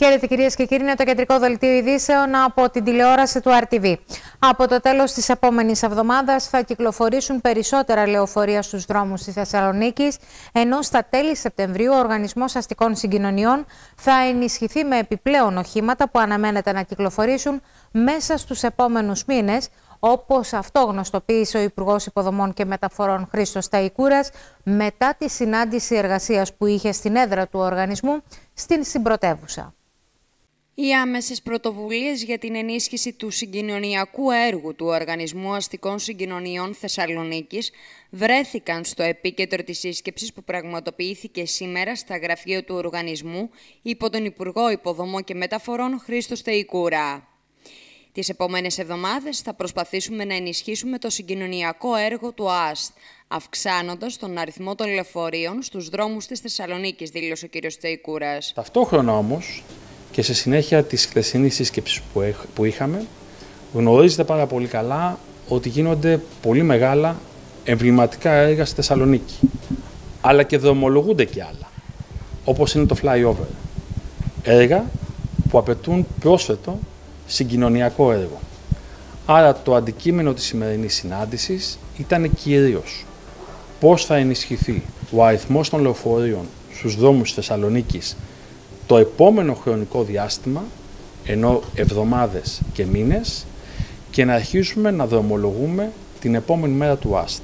Χαίρετε κυρίες και κύριοι, είναι το κεντρικό δελτίο ειδήσεων από την τηλεόραση του RTV. Από το τέλος της επόμενης εβδομάδας θα κυκλοφορήσουν περισσότερα λεωφορεία στους δρόμους της Θεσσαλονίκης, ενώ στα τέλη Σεπτεμβρίου ο Οργανισμός Αστικών Συγκοινωνιών θα ενισχυθεί με επιπλέον οχήματα που αναμένεται να κυκλοφορήσουν μέσα στους επόμενους μήνες, όπως αυτό γνωστοποίησε ο Υπουργός Υποδομών και Μεταφορών Χρήστος Σταϊκούρας μετά τη συνάντηση εργασίας που είχε στην έδρα του οργανισμού στην συμπρωτεύουσα. Οι άμεσες πρωτοβουλίες για την ενίσχυση του συγκοινωνιακού έργου του Οργανισμού Αστικών Συγκοινωνιών Θεσσαλονίκης βρέθηκαν στο επίκεντρο της σύσκεψης που πραγματοποιήθηκε σήμερα στα γραφεία του οργανισμού υπό τον Υπουργό Υποδομών και Μεταφορών Χρήστο Σταϊκούρα. Τις επόμενες εβδομάδες θα προσπαθήσουμε να ενισχύσουμε το συγκοινωνιακό έργο του ΑΣΤ, αυξάνοντας τον αριθμό των λεωφορείων στους δρόμους της Θεσσαλονίκης, δήλωσε ο κ. Σταϊκούρας. Ταυτόχρονα όμως και σε συνέχεια της χθεσινής σύσκεψης που είχαμε, γνωρίζετε πάρα πολύ καλά ότι γίνονται πολύ μεγάλα εμβληματικά έργα στη Θεσσαλονίκη. Αλλά και δρομολογούνται και άλλα, όπως είναι το flyover. Έργα που απαιτούν πρόσθετο συγκοινωνιακό έργο. Άρα το αντικείμενο της σημερινής συνάντησης ήταν κυρίως πώς θα ενισχυθεί ο αριθμός των λεωφορείων στους δρόμους της Θεσσαλονίκης το επόμενο χρονικό διάστημα, ενώ εβδομάδες και μήνες, και να αρχίσουμε να δρομολογούμε την επόμενη μέρα του ΑΣΤ.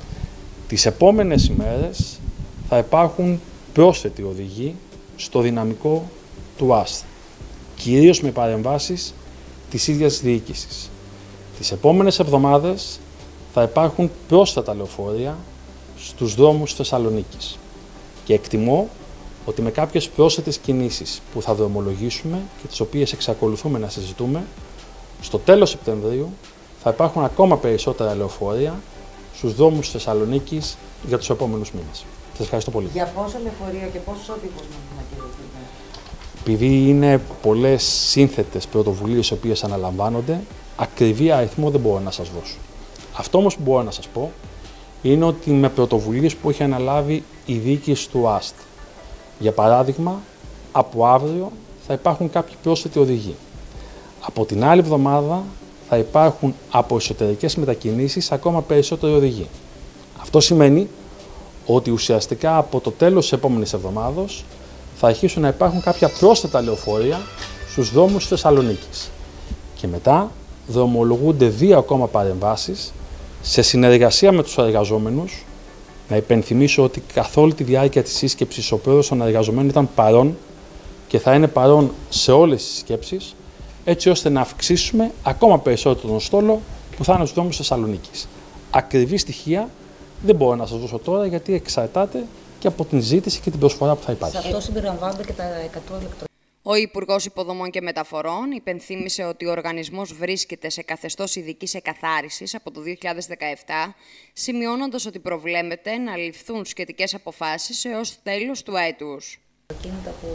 Τις επόμενες ημέρες θα υπάρχουν πρόσθετοι οδηγοί στο δυναμικό του ΑΣΤ, κυρίως με παρεμβάσεις της ίδιας διοίκησης. Τις επόμενες εβδομάδες θα υπάρχουν πρόσθετα λεωφορεία στους δρόμους Θεσσαλονίκης και εκτιμώ ότι με κάποιες πρόσθετες κινήσεις που θα δρομολογήσουμε και τις οποίες εξακολουθούμε να συζητούμε, στο τέλος Σεπτεμβρίου θα υπάρχουν ακόμα περισσότερα λεωφορεία στους δρόμους Θεσσαλονίκης για τους επόμενους μήνες. Σας ευχαριστώ πολύ. Για πόσα λεωφορεία και πόσους οδηγούς να κυριοποιούμε? Επειδή είναι πολλές σύνθετες πρωτοβουλίες οι οποίες αναλαμβάνονται, ακριβή αριθμό δεν μπορώ να σας δώσω. Αυτό όμως που μπορώ να σας πω είναι ότι με πρωτοβουλίες που έχει αναλάβει η διοίκηση του ΑΣΤ. Για παράδειγμα, από αύριο θα υπάρχουν κάποιοι πρόσθετοι οδηγοί. Από την άλλη εβδομάδα θα υπάρχουν από εσωτερικές μετακινήσεις ακόμα περισσότεροι οδηγοί. Αυτό σημαίνει ότι ουσιαστικά από το τέλος της επόμενης εβδομάδος θα αρχίσουν να υπάρχουν κάποια πρόσθετα λεωφορεία στους δρόμους της Θεσσαλονίκης. Και μετά δρομολογούνται 2 ακόμα παρεμβάσεις σε συνεργασία με τους εργαζόμενους. Να υπενθυμίσω ότι καθ' όλη τη διάρκεια της σύσκεψης ο πρόεδρος των εργαζομένων ήταν παρόν και θα είναι παρόν σε όλες τις συσκέψεις, έτσι ώστε να αυξήσουμε ακόμα περισσότερο τον στόλο που θα είναι στους δρόμους της Θεσσαλονίκης. Ακριβή στοιχεία δεν μπορώ να σας δώσω τώρα, γιατί εξαρτάται και από την ζήτηση και την προσφορά που θα υπάρχει. Σε αυτό συμπεριλαμβάνονται και τα 100 ηλεκτρονικά. Ο Υπουργός Υποδομών και Μεταφορών υπενθύμησε ότι ο οργανισμός βρίσκεται σε καθεστώς ειδικής εκαθάρισης από το 2017, σημειώνοντας ότι προβλέπεται να ληφθούν σχετικές αποφάσεις έως τέλος του έτους. Κίνητα που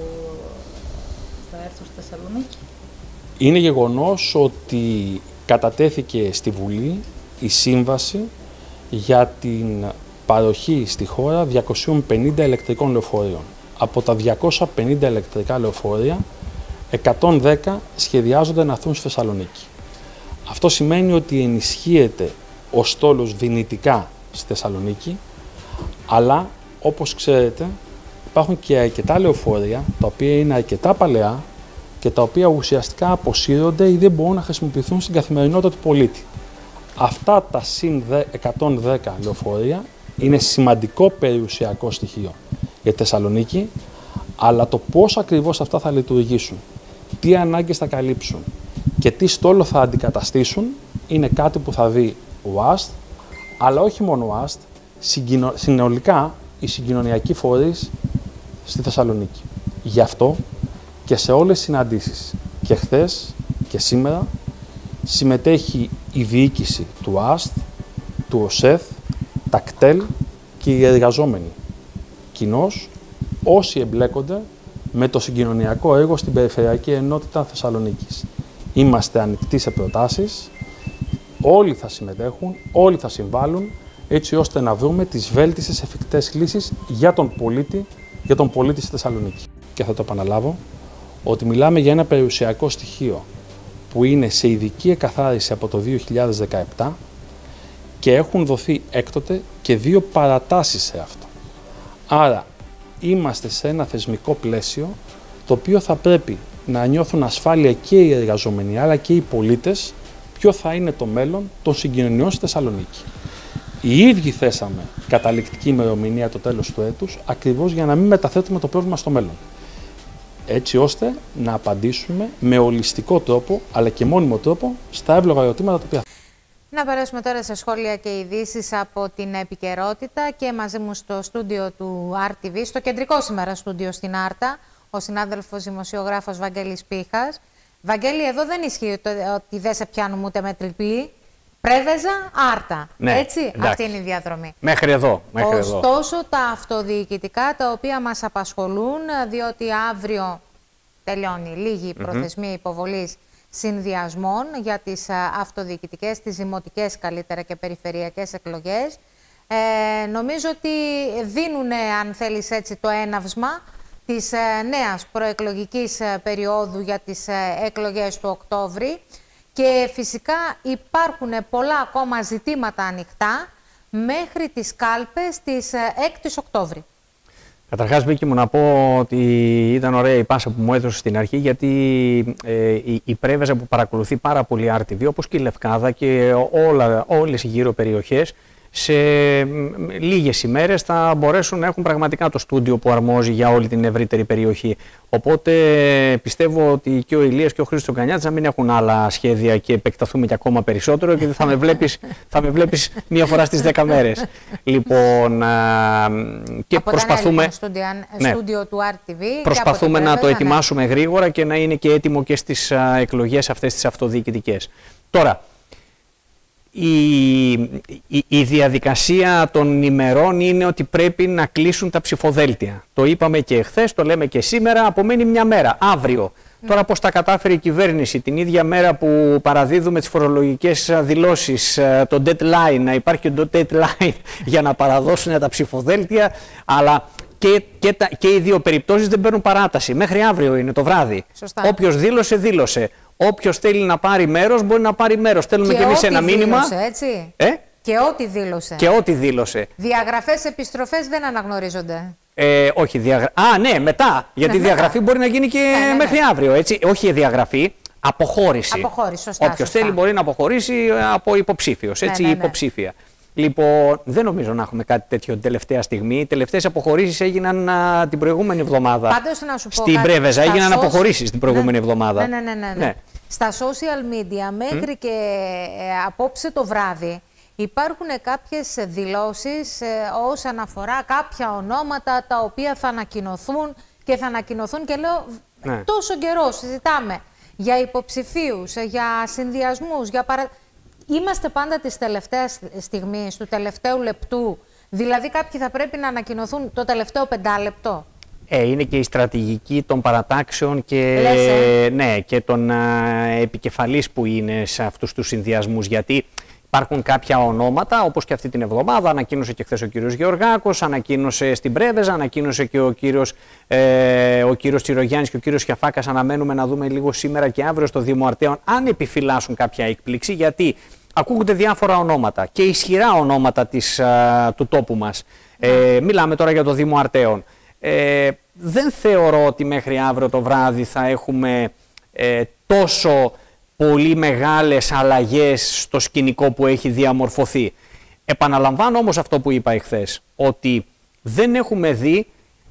θα έρθουν στη Θεσσαλονίκη. Είναι γεγονός ότι κατατέθηκε στη Βουλή η σύμβαση για την παροχή στη χώρα 250 ηλεκτρικών λεωφορείων. Από τα 250 ηλεκτρικά λεωφορεία, 110 σχεδιάζονται να έρθουν στη Θεσσαλονίκη. Αυτό σημαίνει ότι ενισχύεται ο στόλος δυνητικά στη Θεσσαλονίκη, αλλά όπως ξέρετε υπάρχουν και αρκετά λεωφορεία τα οποία είναι αρκετά παλαιά και τα οποία ουσιαστικά αποσύρονται ή δεν μπορούν να χρησιμοποιηθούν στην καθημερινότητα του πολίτη. Αυτά τα συν 110 λεωφορεία είναι σημαντικό περιουσιακό στοιχείο για τη Θεσσαλονίκη, αλλά το πώς ακριβώς αυτά θα λειτουργήσουν, τι ανάγκες θα καλύψουν και τι στόλο θα αντικαταστήσουν είναι κάτι που θα δει ο ΑΣΤ, αλλά όχι μόνο ο ΑΣΤ, συνολικά οι συγκοινωνιακοί φορείς στη Θεσσαλονίκη. Γι' αυτό και σε όλες τις συναντήσεις, και χθες και σήμερα, συμμετέχει η διοίκηση του ΑΣΤ, του ΟΣΕΘ, τα ΚΤΕΛ και οι εργαζόμενοι. Κοινώς, όσοι εμπλέκονται με το συγκοινωνιακό έργο στην Περιφερειακή Ενότητα Θεσσαλονίκης. Είμαστε ανοιχτοί σε προτάσεις, όλοι θα συμμετέχουν, όλοι θα συμβάλλουν, έτσι ώστε να βρούμε τις βέλτιστες εφικτές λύσεις για τον πολίτη στη Θεσσαλονίκη. Και θα το επαναλάβω, ότι μιλάμε για ένα περιουσιακό στοιχείο που είναι σε ειδική εκαθάριση από το 2017 και έχουν δοθεί έκτοτε και 2 παρατάσεις σε αυτό. Άρα είμαστε σε ένα θεσμικό πλαίσιο το οποίο θα πρέπει να νιώθουν ασφάλεια και οι εργαζόμενοι αλλά και οι πολίτες ποιο θα είναι το μέλλον των συγκοινωνιών στη Θεσσαλονίκη. Οι ίδιοι θέσαμε καταληκτική ημερομηνία το τέλος του έτους ακριβώς για να μην μεταθέτουμε το πρόβλημα στο μέλλον. Έτσι ώστε να απαντήσουμε με ολιστικό τρόπο αλλά και μόνιμο τρόπο στα εύλογα ερωτήματα τα οποία. Να περάσουμε τώρα σε σχόλια και ειδήσεις από την επικαιρότητα και μαζί μου στο στούντιο του RTV, στο κεντρικό σήμερα στούντιο στην Άρτα, ο συνάδελφος δημοσιογράφος Βαγγέλης Πίχας. Βαγγέλη, εδώ δεν ισχύει ότι δεν σε πιάνουμε ούτε με τριπλή. Πρέβεζα, Άρτα. Ναι, έτσι, εντάξει. αυτή είναι η διαδρομή. Μέχρι εδώ. Ωστόσο, τα αυτοδιοικητικά τα οποία μας απασχολούν, διότι αύριο τελειώνει λίγη η προθεσμία υποβολής συνδυασμών για τις αυτοδιοικητικές, τις δημοτικές καλύτερα και περιφερειακές εκλογές. Νομίζω ότι δίνουν, αν θέλεις έτσι, το έναυσμα της νέας προεκλογικής περίοδου για τις εκλογές του Οκτώβρη και φυσικά υπάρχουν πολλά ακόμα ζητήματα ανοιχτά μέχρι τις κάλπες της 6ης Οκτώβρη. Καταρχάς, Βίκη μου, να πω ότι ήταν ωραία η πάσα που μου έδωσε στην αρχή, γιατί η Πρέβεζα που παρακολουθεί πάρα πολύ RTV, όπως και η Λευκάδα και όλες οι γύρω περιοχές, σε λίγες ημέρες θα μπορέσουν να έχουν πραγματικά το στούντιο που αρμόζει για όλη την ευρύτερη περιοχή. Οπότε πιστεύω ότι και ο Ηλίας και ο Χρήστος Κανιάτης να μην έχουν άλλα σχέδια και επεκταθούμε και ακόμα περισσότερο, γιατί θα με βλέπεις μία φορά στις 10 μέρες. Λοιπόν, και από προσπαθούμε... στούντιο του RTV. Προσπαθούμε να το ετοιμάσουμε γρήγορα και να είναι και έτοιμο και στις εκλογές αυτές τις αυτοδιοικητικές. Τώρα, η διαδικασία των ημερών είναι ότι πρέπει να κλείσουν τα ψηφοδέλτια. Το είπαμε και εχθές, το λέμε και σήμερα, απομένει μια μέρα, αύριο. Τώρα πώς τα κατάφερε η κυβέρνηση την ίδια μέρα που παραδίδουμε τις φορολογικές δηλώσεις, το deadline, να υπάρχει το deadline για να παραδώσουν τα ψηφοδέλτια, αλλά και οι δύο περιπτώσεις δεν παίρνουν παράταση. Μέχρι αύριο είναι το βράδυ. Σωστά. Όποιος δήλωσε, δήλωσε. Όποιος θέλει να πάρει μέρος, μπορεί να πάρει μέρος. Στέλνουμε και εμείς ένα μήνυμα. Έτσι. Και ό,τι δήλωσε. Και ό,τι δήλωσε. Διαγραφές, επιστροφές δεν αναγνωρίζονται. Όχι, ναι, μετά. Γιατί η διαγραφή μπορεί να γίνει και μέχρι αύριο. Έτσι. Όχι διαγραφή, αποχώρηση. Όποιος θέλει μπορεί να αποχωρήσει από υποψήφιος. Έτσι, υποψήφια. Λοιπόν, δεν νομίζω να έχουμε κάτι τέτοιο τελευταία στιγμή. Οι τελευταίες αποχωρήσεις έγιναν την προηγούμενη εβδομάδα. Πάντως, να σου πω στην Πρέβεζα έγιναν αποχωρήσεις την προηγούμενη εβδομάδα. Ναι. Στα social media μέχρι και απόψε το βράδυ υπάρχουν κάποιες δηλώσεις όσον αφορά κάποια ονόματα τα οποία θα ανακοινωθούν και λέω τόσο καιρό συζητάμε για υποψηφίους, για συνδυασμούς, για Είμαστε πάντα της τελευταίας στιγμής, του τελευταίου λεπτού. Δηλαδή κάποιοι θα πρέπει να ανακοινωθούν το τελευταίο 5 λεπτό. Είναι και η στρατηγική των παρατάξεων και, και των επικεφαλής που είναι σε αυτούς τους συνδυασμούς. Γιατί υπάρχουν κάποια ονόματα, όπως και αυτή την εβδομάδα, ανακοίνωσε και χθες ο κύριος Γεωργάκος, ανακοίνωσε στην Πρέβεζα, ανακοίνωσε και ο κύριος Τσιρογιάννης και ο κύριος Χιαφάκας. Αναμένουμε να δούμε λίγο σήμερα και αύριο στο Δήμο Αρτέων αν επιφυλάσσουν κάποια έκπληξη, γιατί ακούγονται διάφορα ονόματα και ισχυρά ονόματα του τόπου μας. Μιλάμε τώρα για το Δήμο Αρτέων. Δεν θεωρώ ότι μέχρι αύριο το βράδυ θα έχουμε τόσο πολύ μεγάλες αλλαγές στο σκηνικό που έχει διαμορφωθεί. Επαναλαμβάνω όμως αυτό που είπα εχθές, ότι δεν έχουμε δει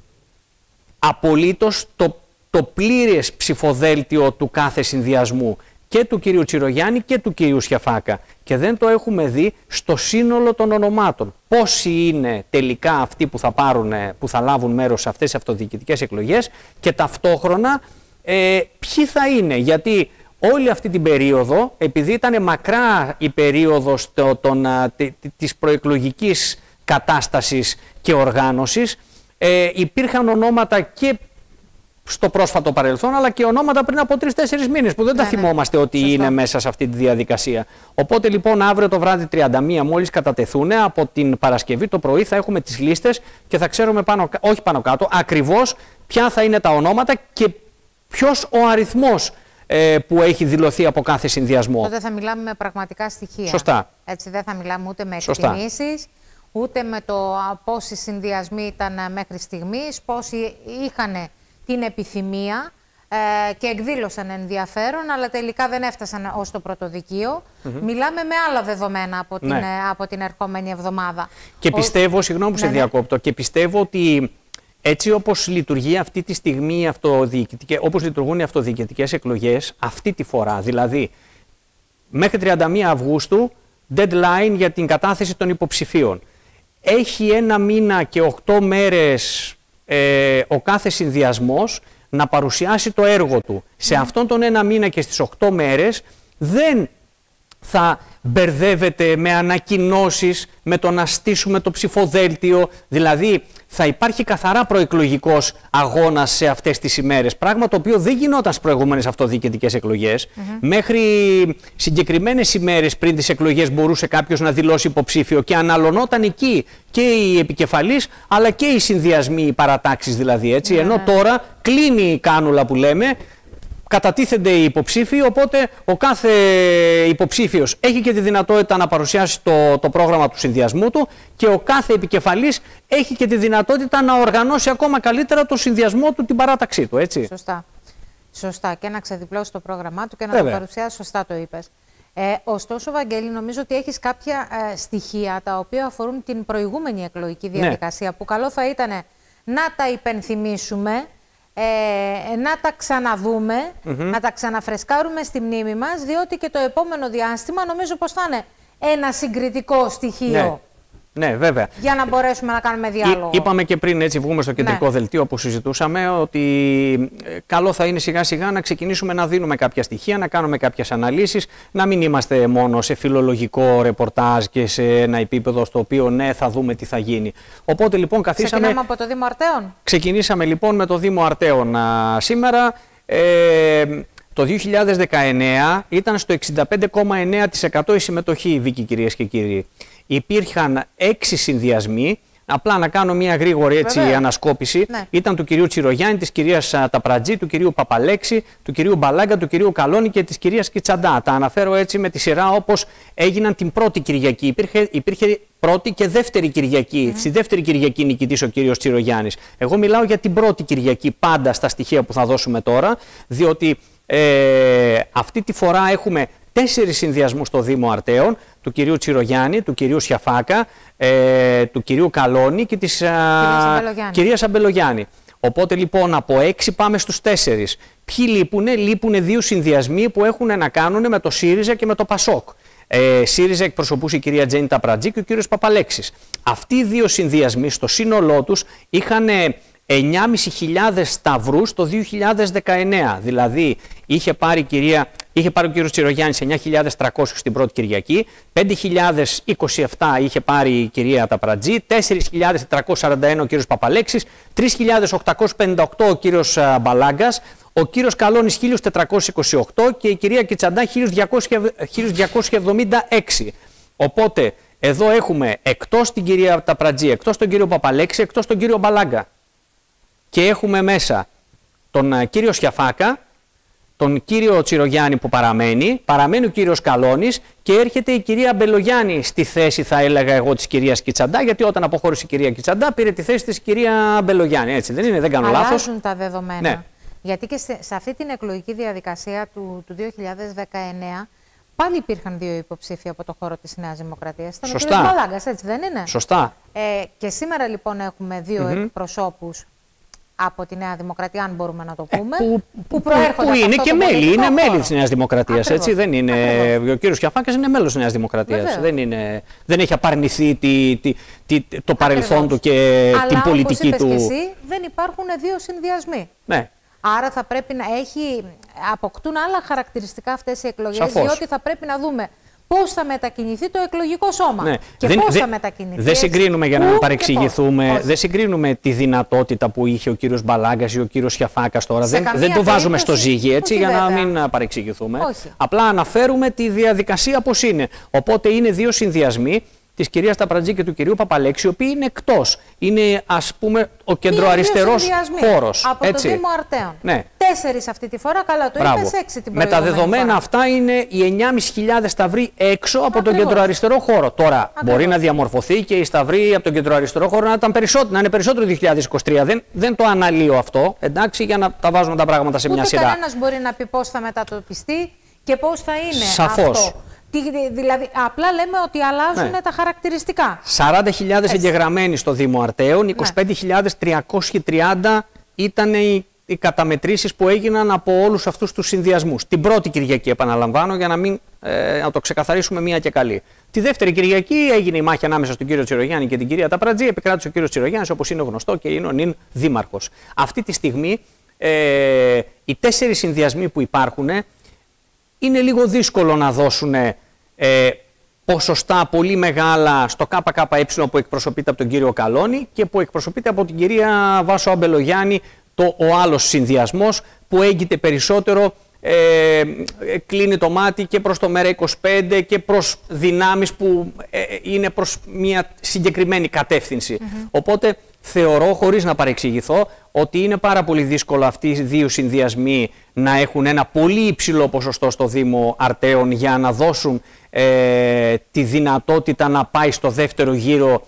απολύτως το πλήρες ψηφοδέλτιο του κάθε συνδυασμού, και του κυρίου Τσιρογιάννη και του κυρίου Σιαφάκα, και δεν το έχουμε δει στο σύνολο των ονομάτων. Πόσοι είναι τελικά αυτοί που θα λάβουν μέρος σε αυτές τις αυτοδιοικητικές εκλογές και ταυτόχρονα ποιοι θα είναι, γιατί όλη αυτή την περίοδο, επειδή ήταν μακρά η περίοδος της προεκλογικής κατάστασης και οργάνωσης, υπήρχαν ονόματα και στο πρόσφατο παρελθόν, αλλά και ονόματα πριν από 3-4 μήνες που δεν τα θυμόμαστε ότι είναι μέσα σε αυτή τη διαδικασία. Οπότε λοιπόν αύριο το βράδυ 31, μόλις κατατεθούν, από την Παρασκευή το πρωί θα έχουμε τις λίστες και θα ξέρουμε όχι πάνω κάτω ακριβώς ποια θα είναι τα ονόματα και ποιος ο αριθμός που έχει δηλωθεί από κάθε συνδυασμό. Τότε θα μιλάμε με πραγματικά στοιχεία. Σωστά. Έτσι δεν θα μιλάμε ούτε με εκτιμήσεις, ούτε με το πόσοι συνδυασμοί ήταν μέχρι στιγμής, πόσοι είχαν την επιθυμία και εκδήλωσαν ενδιαφέρον, αλλά τελικά δεν έφτασαν ως το πρωτοδικείο. Μιλάμε με άλλα δεδομένα από την ερχόμενη εβδομάδα. Και πιστεύω, συγγνώμη που σε διακόπτω, και πιστεύω ότι έτσι όπως λειτουργεί αυτή τη στιγμή, όπως λειτουργούν οι αυτοδιοικητικές εκλογές αυτή τη φορά, δηλαδή μέχρι 31 Αυγούστου deadline για την κατάθεση των υποψηφίων. Έχει 1 μήνα και 8 μέρες ο κάθε συνδυασμός να παρουσιάσει το έργο του. Σε αυτόν τον 1 μήνα και στις 8 μέρες δεν θα μπερδεύεται με ανακοινώσεις, με το να στήσουμε το ψηφοδέλτιο. Δηλαδή θα υπάρχει καθαρά προεκλογικός αγώνας σε αυτές τις ημέρες. Πράγμα το οποίο δεν γινόταν στις προηγούμενες αυτοδιοικητικές εκλογές. Μέχρι συγκεκριμένες ημέρες πριν τις εκλογές μπορούσε κάποιος να δηλώσει υποψήφιο και αναλωνόταν εκεί και οι επικεφαλείς αλλά και οι συνδυασμοί, οι παρατάξεις δηλαδή. Έτσι. Ενώ τώρα κλείνει η κάνουλα που λέμε. Κατατίθενται οι υποψήφοι, οπότε ο κάθε υποψήφιος έχει και τη δυνατότητα να παρουσιάσει το πρόγραμμα του συνδυασμού του και ο κάθε επικεφαλής έχει και τη δυνατότητα να οργανώσει ακόμα καλύτερα το συνδυασμό του, την παράταξή του, έτσι. Σωστά. Σωστά. Και να ξεδιπλώσει το πρόγραμμά του και να το παρουσιάσει, σωστά το είπες. Ωστόσο, Βαγγέλη, νομίζω ότι έχεις κάποια στοιχεία τα οποία αφορούν την προηγούμενη εκλογική διαδικασία, που καλό θα ήταν να τα υπενθυμίσουμε, να τα ξαναδούμε, να τα ξαναφρεσκάρουμε στη μνήμη μας, διότι και το επόμενο διάστημα νομίζω πως θα είναι ένα συγκριτικό στοιχείο. Ναι, βέβαια. Για να μπορέσουμε να κάνουμε διάλογο. Είπαμε και πριν, έτσι βγούμε στο κεντρικό δελτίο που συζητούσαμε, ότι καλό θα είναι σιγά σιγά να ξεκινήσουμε να δίνουμε κάποια στοιχεία, να κάνουμε κάποιες αναλύσεις, να μην είμαστε μόνο σε φιλολογικό ρεπορτάζ και σε ένα επίπεδο στο οποίο θα δούμε τι θα γίνει. Οπότε λοιπόν καθίσαμε... Ξεκινάμε από το Δήμο Αρτέων. Ξεκινήσαμε λοιπόν με το Δήμο Αρτέων σήμερα. Το 2019 ήταν στο 65,9% η συμμετοχή, Βίκη, κυρίες και κύριοι. Υπήρχαν 6 συνδυασμοί. Απλά να κάνω μια γρήγορη ανασκόπηση. Ήταν του κυρίου Τσιρογιάννη, της κυρίας Ταπρατζή, του κυρίου Παπαλέξη, του κυρίου Μπαλάγκα, του κυρίου Καλώνη και της κυρίας Κιτσαντά. Τα αναφέρω έτσι με τη σειρά όπως έγιναν την πρώτη Κυριακή. Υπήρχε πρώτη και δεύτερη Κυριακή. Στη δεύτερη Κυριακή νικητής ο κύριος Τσιρογιάννης. Εγώ μιλάω για την πρώτη Κυριακή πάντα στα στοιχεία που θα δώσουμε τώρα, διότι αυτή τη φορά έχουμε 4 συνδυασμούς στο Δήμο Αρτέων, του κυρίου Τσιρογιάννη, του κυρίου Σιαφάκα, του κυρίου Καλώνη και της κυρίας Αμπελογιάννη. Οπότε λοιπόν από 6 πάμε στους 4. Ποιοι λείπουνε? Λείπουνε 2 συνδυασμοί που έχουν να κάνουν με το ΣΥΡΙΖΑ και με το ΠΑΣΟΚ. ΣΥΡΙΖΑ εκπροσωπούσε η κυρία Τζέννη Ταπρατζή και ο κύριος Παπαλέξης. Αυτοί οι 2 συνδυασμοί στο σύνολό τους είχαν 9.500 σταυρούς το 2019. Δηλαδή είχε πάρει ο κύριος Τσιρογιάννης 9.300 στην πρώτη Κυριακή, 5.027 είχε πάρει η κυρία Ταπρατζή, 4.441 ο κύριος Παπαλέξης, 3.858 ο κύριος Μπαλάγκας, ο κύριος Καλώνης 1.428 και η κυρία Κιτσαντά 1.276. Οπότε εδώ έχουμε εκτός την κυρία Ταπρατζή, εκτός τον κύριο Παπαλέξη, εκτός τον κύριο Μπαλάγκα. Και έχουμε μέσα τον κύριο Σιαφάκα, τον κύριο Τσιρογιάννη που παραμένει ο κύριος Καλώνης και έρχεται η κυρία Μπελογιάννη στη θέση, θα έλεγα εγώ, της κυρίας Κιτσαντά, γιατί όταν αποχώρησε η κυρία Κιτσαντά πήρε τη θέση της κυρία Μπελογιάννη. Έτσι δεν είναι, δεν κάνω λάθος? Αλλάζουν τα δεδομένα. Γιατί και σε αυτή την εκλογική διαδικασία του 2019 πάλι υπήρχαν 2 υποψήφοι από το χώρο της Νέας Δημοκρατίας. Ήταν ο κύριος Μπαλάγκας, έτσι δεν είναι? Σωστά. Και σήμερα λοιπόν έχουμε 2 εκπροσώπους από τη Νέα Δημοκρατία, αν μπορούμε να το πούμε, που προέρχονται που είναι και μέλη, είναι μέλη χώρο της Νέας Δημοκρατίας, έτσι, δεν είναι, ο κύριος Σιαφάκας είναι μέλος της Νέας Δημοκρατίας, δεν έχει απαρνηθεί το παρελθόν του και την πολιτική του. Αλλά όπως είπες και εσύ, δεν υπάρχουν 2 συνδυασμοί. Ναι. Άρα θα πρέπει να αποκτούν άλλα χαρακτηριστικά αυτές οι εκλογές, διότι θα πρέπει να δούμε πώς θα μετακινηθεί το εκλογικό σώμα. Και πώς θα μετακινηθεί. Δεν συγκρίνουμε, για να μην παρεξηγηθούμε, δεν συγκρίνουμε τη δυνατότητα που είχε ο κύριος Μπαλάγκας ή ο κύριος Σιαφάκας τώρα. Δεν το βάζουμε στο ζύγι, έτσι, για να μην παρεξηγηθούμε. Απλά αναφέρουμε τη διαδικασία πώς είναι. Οπότε είναι 2 συνδυασμοί της κυρίας Ταπραντζή και του κυρίου Παπαλέξη, οι οποίοι είναι εκτός. Είναι, ας πούμε, ο κεντροαριστερός χώρος. Από το Δήμο Αρτέων. Ναι. 4 αυτή τη φορά, καλά το είπες, 6 την προηγούμενη. Με τα δεδομένα φορά αυτά είναι οι 9.500 σταυροί έξω από τον κεντροαριστερό χώρο. Τώρα μπορεί να διαμορφωθεί και οι σταυροί από τον κεντροαριστερό χώρο να είναι περισσότερο 2023. Δεν το αναλύω αυτό, εντάξει, για να τα βάζουμε τα πράγματα σε μια σειρά. Κανένας μπορεί να πει πώς θα μετατοπιστεί και πώς θα είναι. Σαφώς. Αυτό. Δηλαδή, απλά λέμε ότι αλλάζουν τα χαρακτηριστικά. 40.000 εγγεγραμμένοι στο Δήμο Αρτέων, 25.330 ήταν οι καταμετρήσεις που έγιναν από όλους αυτούς τους συνδυασμούς. Την πρώτη Κυριακή, επαναλαμβάνω, για να το ξεκαθαρίσουμε μία και καλή. Τη δεύτερη Κυριακή έγινε η μάχη ανάμεσα στον κύριο Τσιρογιάννη και την κυρία Ταπραντζή. Επικράτησε ο κύριος Τσιρογιάννης, όπως είναι γνωστό, και είναι ο νυν δήμαρχος. Αυτή τη στιγμή οι 4 συνδυασμοί που υπάρχουν είναι λίγο δύσκολο να δώσουν ποσοστά πολύ μεγάλα στο ΚΚΕ που εκπροσωπείται από τον κύριο Καλώνη και που εκπροσωπείται από την κυρία Βάσο Αμπελογιάννη, ο άλλος συνδυασμός που έγκυται περισσότερο, κλείνει το μάτι και προς το ΜΕΡΑ25 και προς δυνάμεις που είναι προς μια συγκεκριμένη κατεύθυνση. Οπότε θεωρώ, χωρίς να παρεξηγηθώ, ότι είναι πάρα πολύ δύσκολο αυτοί οι 2 συνδυασμοί να έχουν ένα πολύ υψηλό ποσοστό στο Δήμο Αρτέων για να δώσουν τη δυνατότητα να πάει στο δεύτερο γύρο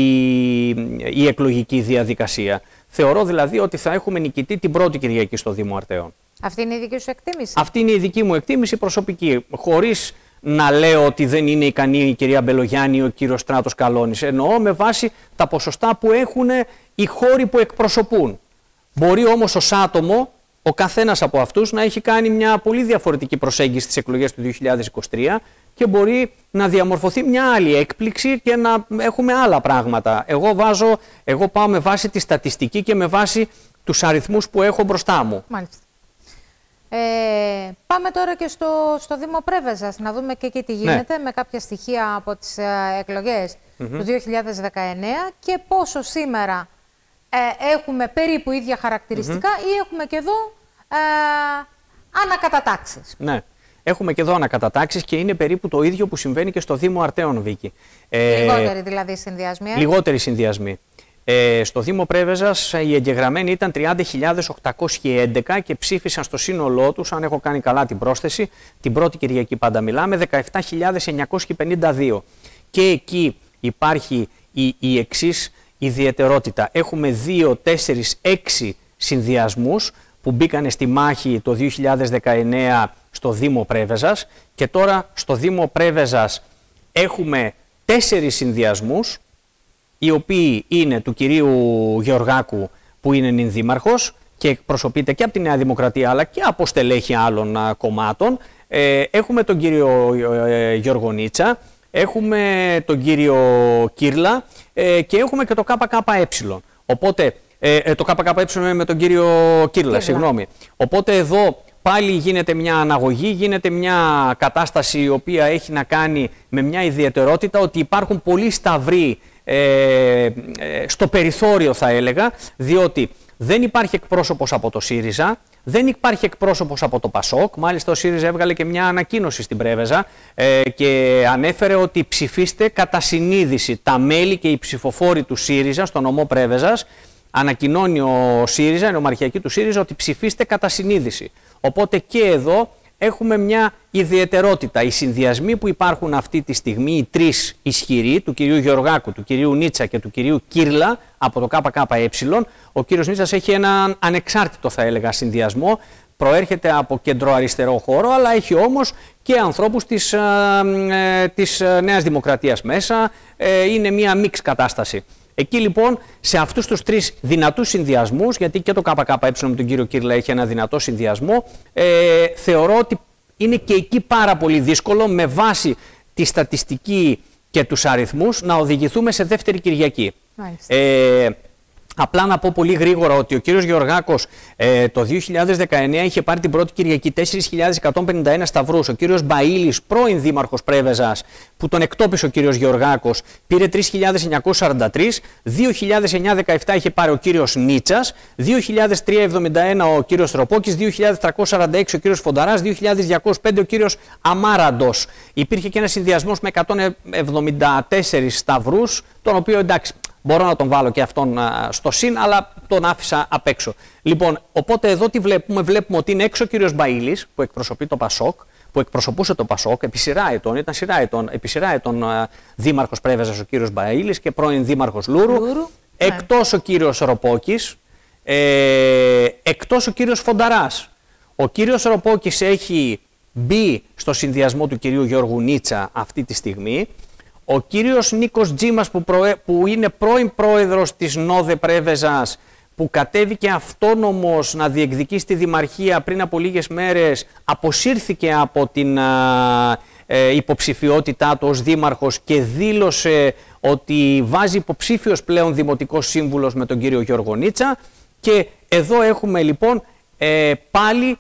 η εκλογική διαδικασία. Θεωρώ δηλαδή ότι θα έχουμε νικητή την πρώτη Κυριακή στο Δήμο Αρτέων. Αυτή είναι η δική σου εκτίμηση? Αυτή είναι η δική μου εκτίμηση προσωπική, χωρίς να λέω ότι δεν είναι ικανή η κυρία Μπελογιάννη ή ο κύριος Στράτος Καλώνης. Εννοώ με βάση τα ποσοστά που έχουν οι χώροι που εκπροσωπούν. Μπορεί όμως ως άτομο ο καθένας από αυτούς να έχει κάνει μια πολύ διαφορετική προσέγγιση στις εκλογές του 2023 και μπορεί να διαμορφωθεί μια άλλη έκπληξη και να έχουμε άλλα πράγματα. Εγώ πάω με βάση τη στατιστική και με βάση τους αριθμούς που έχω μπροστά μου. Μάλιστα. Πάμε τώρα και στο Δήμο Πρέβεζας, να δούμε και εκεί τι γίνεται με κάποια στοιχεία από τις εκλογές του 2019 και πόσο σήμερα έχουμε περίπου ίδια χαρακτηριστικά ή έχουμε και εδώ ανακατατάξεις. Ναι, έχουμε και εδώ ανακατατάξεις και είναι περίπου το ίδιο που συμβαίνει και στο Δήμο Αρτέων, Βίκη. Λιγότεροι δηλαδή συνδυασμοί. Λιγότεροι συνδυασμοί. Στο Δήμο Πρέβεζας οι εγγεγραμμένοι ήταν 30.811 και ψήφισαν στο σύνολό τους, αν έχω κάνει καλά την πρόσθεση, την πρώτη Κυριακή πάντα μιλάμε, 17.952. Και εκεί υπάρχει η εξής ιδιαιτερότητα. Έχουμε 2, 4, 6 συνδυασμούς που μπήκανε στη μάχη το 2019 στο Δήμο Πρέβεζας και τώρα στο Δήμο Πρέβεζας έχουμε 4 συνδυασμούς, οι οποίοι είναι του κυρίου Γεωργάκου που είναι νυνδήμαρχος και εκπροσωπείται και από τη Νέα Δημοκρατία αλλά και από στελέχη άλλων κομμάτων. Έχουμε τον κύριο Γιώργο Νίτσα, έχουμε τον κύριο Κύρλα και έχουμε και το ΚΚΕ. Οπότε, το ΚΚΕ με τον κύριο Κύρλα, συγγνώμη. Οπότε εδώ πάλι γίνεται μια αναγωγή, γίνεται μια κατάσταση η οποία έχει να κάνει με μια ιδιαιτερότητα ότι υπάρχουν πολλοί σταυροί στο περιθώριο θα έλεγα, διότι δεν υπάρχει εκπρόσωπος από το ΣΥΡΙΖΑ, δεν υπάρχει εκπρόσωπος από το ΠΑΣΟΚ. Μάλιστα ο ΣΥΡΙΖΑ έβγαλε και μια ανακοίνωση στην Πρέβεζα και ανέφερε ότι ψηφίστε κατά συνείδηση τα μέλη και οι ψηφοφόροι του ΣΥΡΙΖΑ στο νομό Πρέβεζας. Ανακοινώνει ο ΣΥΡΙΖΑ, η νομαρχιακή του ΣΥΡΙΖΑ, ότι ψηφίστε κατά συνείδηση. Οπότε και εδώ έχουμε μια ιδιαιτερότητα. Οι συνδυασμοί που υπάρχουν αυτή τη στιγμή, οι 3 ισχυροί, του κυρίου Γεωργάκου, του κυρίου Νίτσα και του κυρίου Κύρλα από το ΚΚΕ, ο κύριος Νίτσας έχει έναν ανεξάρτητο θα έλεγα συνδυασμό, προέρχεται από κεντροαριστερό χώρο, αλλά έχει όμως και ανθρώπους της Νέας Δημοκρατίας μέσα, είναι μια μίξ κατάσταση. Εκεί λοιπόν σε αυτούς τους 3 δυνατούς συνδυασμούς, γιατί και το ΚΚΕ με τον κύριο Κύρλα έχει ένα δυνατό συνδυασμό, θεωρώ ότι είναι και εκεί πάρα πολύ δύσκολο με βάση τη στατιστική και τους αριθμούς να οδηγηθούμε σε δεύτερη Κυριακή. Απλά να πω πολύ γρήγορα ότι ο κύριος Γεωργάκος το 2019 είχε πάρει την πρώτη Κυριακή 4.151 σταυρούς. Ο κύριος Μπαΐλης, πρώην δήμαρχος Πρέβεζας, που τον εκτόπισε ο κύριος Γεωργάκος, πήρε 3.943. 2.917 είχε πάρει ο κύριος Νίτσας. 2.371 ο κύριος Ροπόκης. 2.346 ο κύριος Φονταράς. 2.205 ο κύριος Αμάραντος. Υπήρχε και ένας συνδυασμός με 174 σταυρούς, τον οποίο εντάξει. Μπορώ να τον βάλω και αυτόν στο συν, αλλά τον άφησα απ' έξω. Λοιπόν, οπότε εδώ τι βλέπουμε? Βλέπουμε ότι είναι έξω ο κύριος Μπαΐλης, που εκπροσωπεί το ΠΑΣΟΚ, που εκπροσωπούσε το ΠΑΣΟΚ επί σειρά ετών, ήταν επί σειρά ετών δήμαρχος Πρέβεζας ο κύριος Μπαΐλης και πρώην δήμαρχος Λούρου. Εκτός ο κύριος Ροπόκης, εκτός ο κύριος Φονταράς. Ο κύριος Ροπόκης έχει μπει στο συνδυασμό του κυρίου Γιώργου Νίτσα αυτή τη στιγμή. Ο κύριος Νίκος Τζίμας που είναι πρώην πρόεδρος της ΝΟΔΕ Πρέβεζας, που κατέβηκε αυτόνομος να διεκδικήσει τη Δημαρχία πριν από λίγες μέρες, αποσύρθηκε από την υποψηφιότητά του ως δήμαρχος και δήλωσε ότι βάζει υποψήφιος πλέον δημοτικός σύμβουλος με τον κύριο Γιώργο Νίτσα. Και εδώ έχουμε λοιπόν πάλι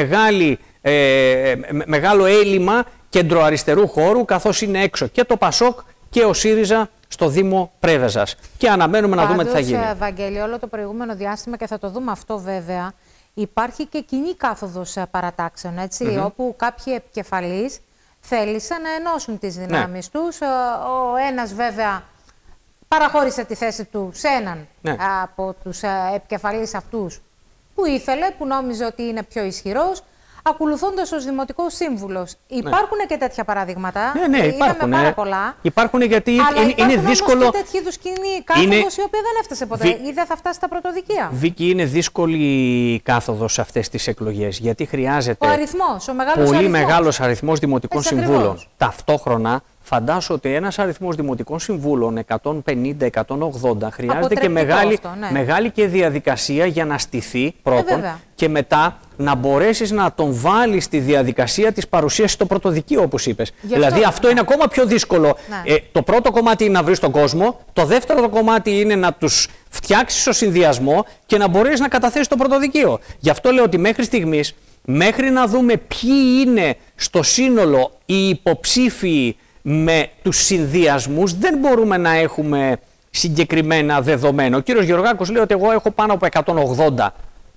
μεγάλο έλλειμμα κεντροαριστερού χώρου, καθώς είναι έξω και το ΠΑΣΟΚ και ο ΣΥΡΙΖΑ στο Δήμο Πρέβεζας. Και αναμένουμε να δούμε τι θα γίνει. Βαγγέλη, όλο το προηγούμενο διάστημα, και θα το δούμε αυτό βέβαια, υπάρχει και κοινή κάθοδος παρατάξεων, έτσι, όπου κάποιοι επικεφαλείς θέλησαν να ενώσουν τις δυνάμεις τους. Ο ένας βέβαια παραχώρησε τη θέση του σε έναν από τους επικεφαλείς αυτούς που ήθελε, που νόμιζε ότι είναι πιο ισχυρός, ακολουθώντας ως δημοτικός σύμβουλος. Υπάρχουν και τέτοια παραδείγματα. Ναι, υπάρχουν. Πάρα πολλά. Υπάρχουν γιατί είναι δύσκολο. Όμως και τέτοιου είδους κοινή κάθοδος η οποία δεν έφτασε ποτέ ή δεν θα φτάσει στα πρωτοδικεία. Βίκη, είναι δύσκολη κάθοδος σε αυτές τις εκλογές, γιατί χρειάζεται πολύ μεγάλος αριθμός δημοτικών συμβούλων. Ταυτόχρονα, φαντάσου ότι ένας αριθμός δημοτικών συμβούλων, 150-180, χρειάζεται και μεγάλη και διαδικασία για να στηθεί πρώτον και μετά να μπορέσεις να τον βάλεις στη διαδικασία της παρουσίασης στο πρωτοδικείο, όπως είπες. Δηλαδή αυτό είναι ακόμα πιο δύσκολο. Το πρώτο κομμάτι είναι να βρεις τον κόσμο, το δεύτερο κομμάτι είναι να τους φτιάξεις στο συνδυασμό και να μπορείς να καταθέσεις το πρωτοδικείο. Γι' αυτό λέω ότι μέχρι στιγμής, μέχρι να δούμε ποιοι είναι στο σύνολο οι υποψήφοι με τους συνδυασμούς, δεν μπορούμε να έχουμε συγκεκριμένα δεδομένα. Ο κύριος Γεωργάκος λέει ότι εγώ έχω πάνω από 180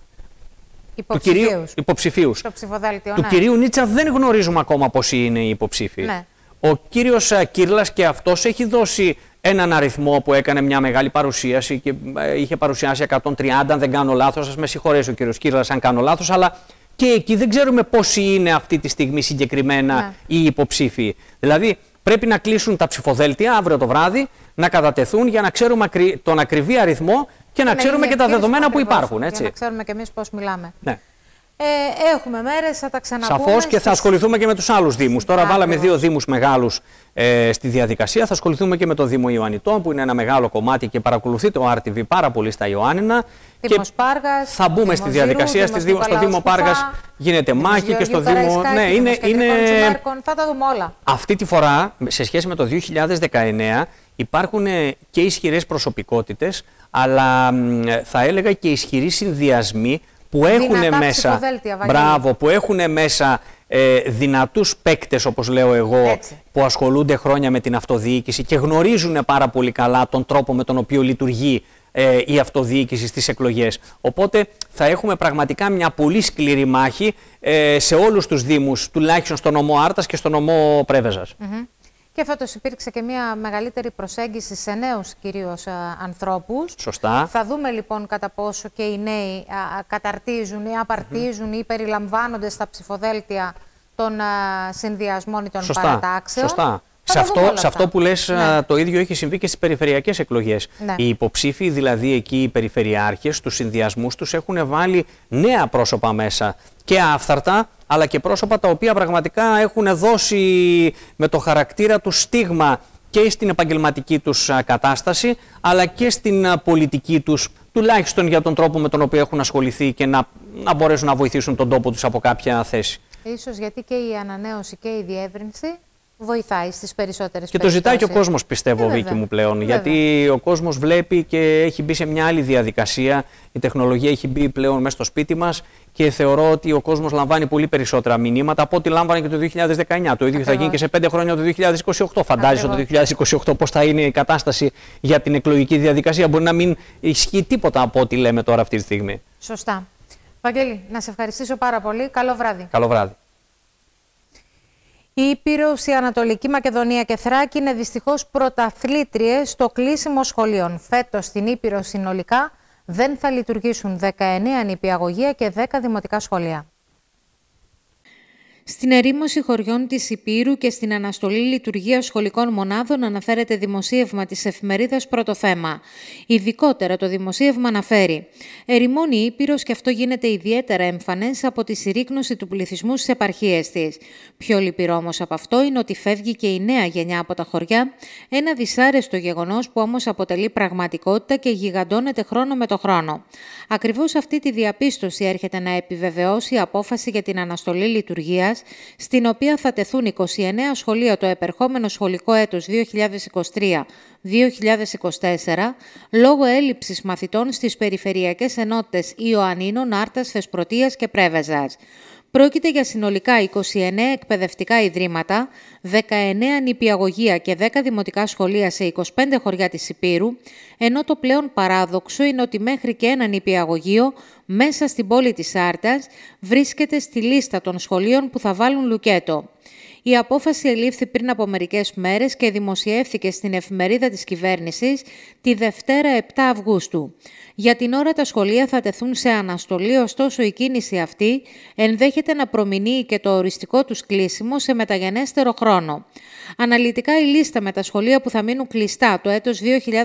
υποψηφίους. Του κυρίου Νίτσα δεν γνωρίζουμε ακόμα πόσοι είναι οι υποψήφοι. Ο κύριος Κύρλας και αυτός έχει δώσει έναν αριθμό που έκανε μια μεγάλη παρουσίαση και είχε παρουσιάσει 130, αν δεν κάνω λάθος. Σας με συγχωρέσει ο κύριος Κύρλας αν κάνω λάθος, αλλά και εκεί δεν ξέρουμε πόσοι είναι αυτή τη στιγμή συγκεκριμένα οι υποψήφοι. Δηλαδή πρέπει να κλείσουν τα ψηφοδέλτια αύριο το βράδυ, να κατατεθούν για να ξέρουμε τον ακριβή αριθμό και να ξέρουμε και τα δεδομένα που υπάρχουν. Έτσι. Για να ξέρουμε και εμείς πώς μιλάμε. Έχουμε μέρες, θα τα ξαναπούμε. Σαφώς και θα ασχοληθούμε και με τους άλλους δήμους. Τώρα βάλαμε 2 δήμους μεγάλους στη διαδικασία. Θα ασχοληθούμε και με το Δήμο Ιωαννιτών, που είναι ένα μεγάλο κομμάτι και παρακολουθεί το RTV πάρα πολύ στα Ιωάννινα. Δήμος Πάργας, θα μπούμε στη διαδικασία. Στο Δήμο Πάργας γίνεται μάχη και στο Δήμο. Θα τα δούμε όλα. Αυτή τη φορά, σε σχέση με το 2019, υπάρχουν και ισχυρές προσωπικότητες, αλλά θα έλεγα και ισχυροί συνδυασμοί που έχουν μέσα, που έχουν μέσα δυνατούς παίκτες, όπως λέω εγώ, που ασχολούνται χρόνια με την αυτοδιοίκηση και γνωρίζουν πάρα πολύ καλά τον τρόπο με τον οποίο λειτουργεί η αυτοδιοίκηση στις εκλογές. Οπότε θα έχουμε πραγματικά μια πολύ σκληρή μάχη σε όλους τους δήμους, τουλάχιστον στο νομό Άρτας και στο νομό Πρέβεζας. Και φέτος υπήρξε και μια μεγαλύτερη προσέγγιση σε νέους κυρίως ανθρώπους. Σωστά. Θα δούμε λοιπόν κατά πόσο και οι νέοι καταρτίζουν ή απαρτίζουν ή περιλαμβάνονται στα ψηφοδέλτια των συνδυασμών ή των παρατάξεων. Σωστά. Σε αυτό που λες το ίδιο έχει συμβεί και στις περιφερειακές εκλογές. Οι υποψήφοι, δηλαδή εκεί οι περιφερειάρχες, τους συνδυασμούς τους έχουν βάλει νέα πρόσωπα μέσα και άφθαρτα, αλλά και πρόσωπα τα οποία πραγματικά έχουν δώσει με το χαρακτήρα του στίγμα και στην επαγγελματική τους κατάσταση, αλλά και στην πολιτική τους, τουλάχιστον για τον τρόπο με τον οποίο έχουν ασχοληθεί και να μπορέσουν να βοηθήσουν τον τόπο τους από κάποια θέση. Ίσως γιατί και η ανανέωση και η διεύρυνση βοηθάει στις περισσότερες και περιπτώσεις. Το ζητάει και ο κόσμος, πιστεύω, Βίκη μου, πλέον. Γιατί ο κόσμος βλέπει και έχει μπει σε μια άλλη διαδικασία. Η τεχνολογία έχει μπει πλέον μέσα στο σπίτι μας και θεωρώ ότι ο κόσμος λαμβάνει πολύ περισσότερα μηνύματα από ό,τι λάμβανε και το 2019. Το ίδιο θα γίνει και σε 5 χρόνια το 2028. Φαντάζεσαι το 2028 πώς θα είναι η κατάσταση για την εκλογική διαδικασία. Μπορεί να μην ισχύει τίποτα από ό,τι λέμε τώρα αυτή τη στιγμή. Σωστά. Βαγγέλη, να σε ευχαριστήσω πάρα πολύ. Καλό βράδυ. Καλό βράδυ. Η Ήπειρος, η Ανατολική Μακεδονία και Θράκη είναι δυστυχώς πρωταθλήτριες στο κλείσιμο σχολείων. Φέτος στην Ήπειρο συνολικά δεν θα λειτουργήσουν 19 νηπιαγωγεία και 10 δημοτικά σχολεία. Στην ερήμωση χωριών της Ηπείρου και στην αναστολή λειτουργίας σχολικών μονάδων αναφέρεται δημοσίευμα της εφημερίδας Πρώτο Θέμα. Ειδικότερα το δημοσίευμα αναφέρει «Ερημώνει η Ήπειρος και αυτό γίνεται ιδιαίτερα εμφανές από τη συρρίκνωση του πληθυσμού στις επαρχίες της. Πιο λυπηρό όμως από αυτό είναι ότι φεύγει και η νέα γενιά από τα χωριά, ένα δυσάρεστο γεγονός που όμως αποτελεί πραγματικότητα και γιγαντώνεται χρόνο με το χρόνο. Ακριβώς αυτή τη διαπίστωση έρχεται να επιβεβαιώσει η απόφαση για την αναστολή λειτουργίας, στην οποία θα τεθούν 29 σχολεία το επερχόμενο σχολικό έτος 2023-2024, λόγω έλλειψης μαθητών στις περιφερειακές ενότητες Ιωαννίνων, Άρτας, Θεσπρωτείας και Πρέβεζας. Πρόκειται για συνολικά 29 εκπαιδευτικά ιδρύματα, 19 νηπιαγωγεία και 10 δημοτικά σχολεία σε 25 χωριά της Ηπείρου, ενώ το πλέον παράδοξο είναι ότι μέχρι και ένα νηπιαγωγείο μέσα στην πόλη της Άρτας βρίσκεται στη λίστα των σχολείων που θα βάλουν λουκέτο. Η απόφαση ελήφθη πριν από μερικές μέρες και δημοσιεύθηκε στην εφημερίδα της κυβέρνησης τη Δευτέρα 7 Αυγούστου. Για την ώρα τα σχολεία θα τεθούν σε αναστολή, ωστόσο η κίνηση αυτή ενδέχεται να προμηνύει και το οριστικό τους κλείσιμο σε μεταγενέστερο χρόνο. Αναλυτικά η λίστα με τα σχολεία που θα μείνουν κλειστά το έτος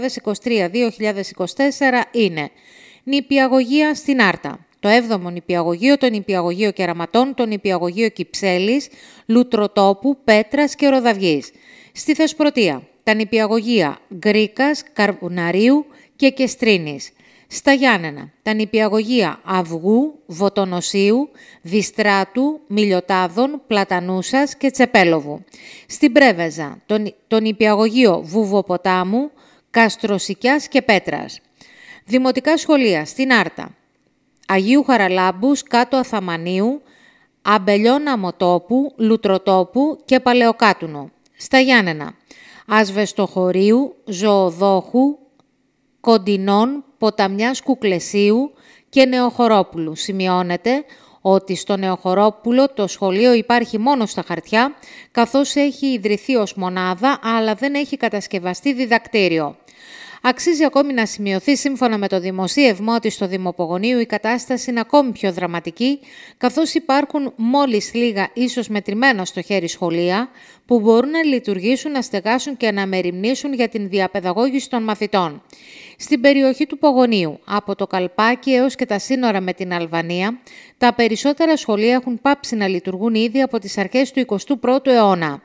2023-2024 είναι νηπιαγωγεία στην Άρτα, το 7ο νηπιαγωγείο, το νηπιαγωγείο Κεραματών, το νηπιαγωγείο Κυψέλης, Λουτροτόπου, Πέτρας και Ροδαυγής. Στη Θεσπρωτεία, τα νηπιαγωγεία Γκρίκας, Καρβουναρίου και Κεστρίνης. Στα Γιάννενα, τα νηπιαγωγεία Αυγού, Βοτονοσίου, Διστράτου, Μιλιοτάδων, Πλατανούσας και Τσεπέλοβου. Στην Πρέβεζα, το νηπιαγωγείο Βουβοποτάμου, Καστροσικιάς και Πέτρας. Δημοτικά σχολεία στην Άρτα, Αγίου Χαραλάμπους, Κάτω Αθαμανίου, Αμπελιών Αμοτόπου, Λουτροτόπου και Παλαιοκάτουνο. Στα Γιάννενα, Ασβεστοχωρίου, Ζωοδόχου, Κοντινών, Ποταμιάς Κουκλεσίου και Νεοχωρόπουλου. Σημειώνεται ότι στο Νεοχωρόπουλο το σχολείο υπάρχει μόνο στα χαρτιά, καθώς έχει ιδρυθεί ως μονάδα, αλλά δεν έχει κατασκευαστεί διδακτήριο. Αξίζει ακόμη να σημειωθεί σύμφωνα με το δημοσίευμα ότι στο Δημοπογονείο η κατάσταση είναι ακόμη πιο δραματική, καθώς υπάρχουν μόλις λίγα ίσως μετρημένα στο χέρι σχολεία που μπορούν να λειτουργήσουν, να στεγάσουν και να μεριμνήσουν για την διαπαιδαγώγηση των μαθητών. Στην περιοχή του Πογονείου, από το Καλπάκι έως και τα σύνορα με την Αλβανία, τα περισσότερα σχολεία έχουν πάψει να λειτουργούν ήδη από τις αρχές του 21ου αιώνα.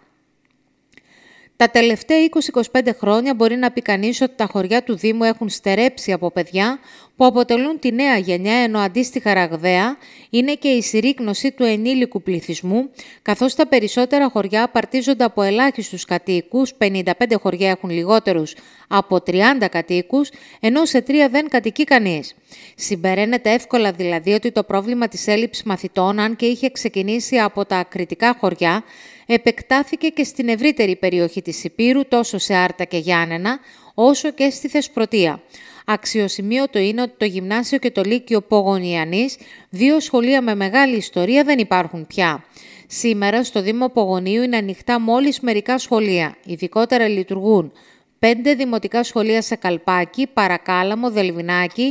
Τα τελευταία 20-25 χρόνια μπορεί να πει κανείς ότι τα χωριά του Δήμου έχουν στερέψει από παιδιά που αποτελούν τη νέα γενιά, ενώ αντίστοιχα ραγδαία είναι και η συρρίκνωση του ενήλικου πληθυσμού, καθώς τα περισσότερα χωριά απαρτίζονται από ελάχιστους κατοίκους, 55 χωριά έχουν λιγότερους από 30 κατοίκους, ενώ σε 3 δεν κατοικεί κανείς. Συμπεραίνεται εύκολα δηλαδή ότι το πρόβλημα της έλλειψης μαθητών, αν και είχε ξεκινήσει από τα ακριτικά χωριά, επεκτάθηκε και στην ευρύτερη περιοχή της Ηπείρου, τόσο σε Άρτα και Γιάννενα, όσο και στη Θεσπρωτεία. Αξιοσημείωτο είναι ότι το Γυμνάσιο και το Λύκειο Πογονιανής, 2 σχολεία με μεγάλη ιστορία, δεν υπάρχουν πια. Σήμερα στο Δήμο Πογονείου είναι ανοιχτά μόλις μερικά σχολεία. Ειδικότερα λειτουργούν 5 δημοτικά σχολεία σε Καλπάκι, Παρακάλαμο, Δελβινάκι,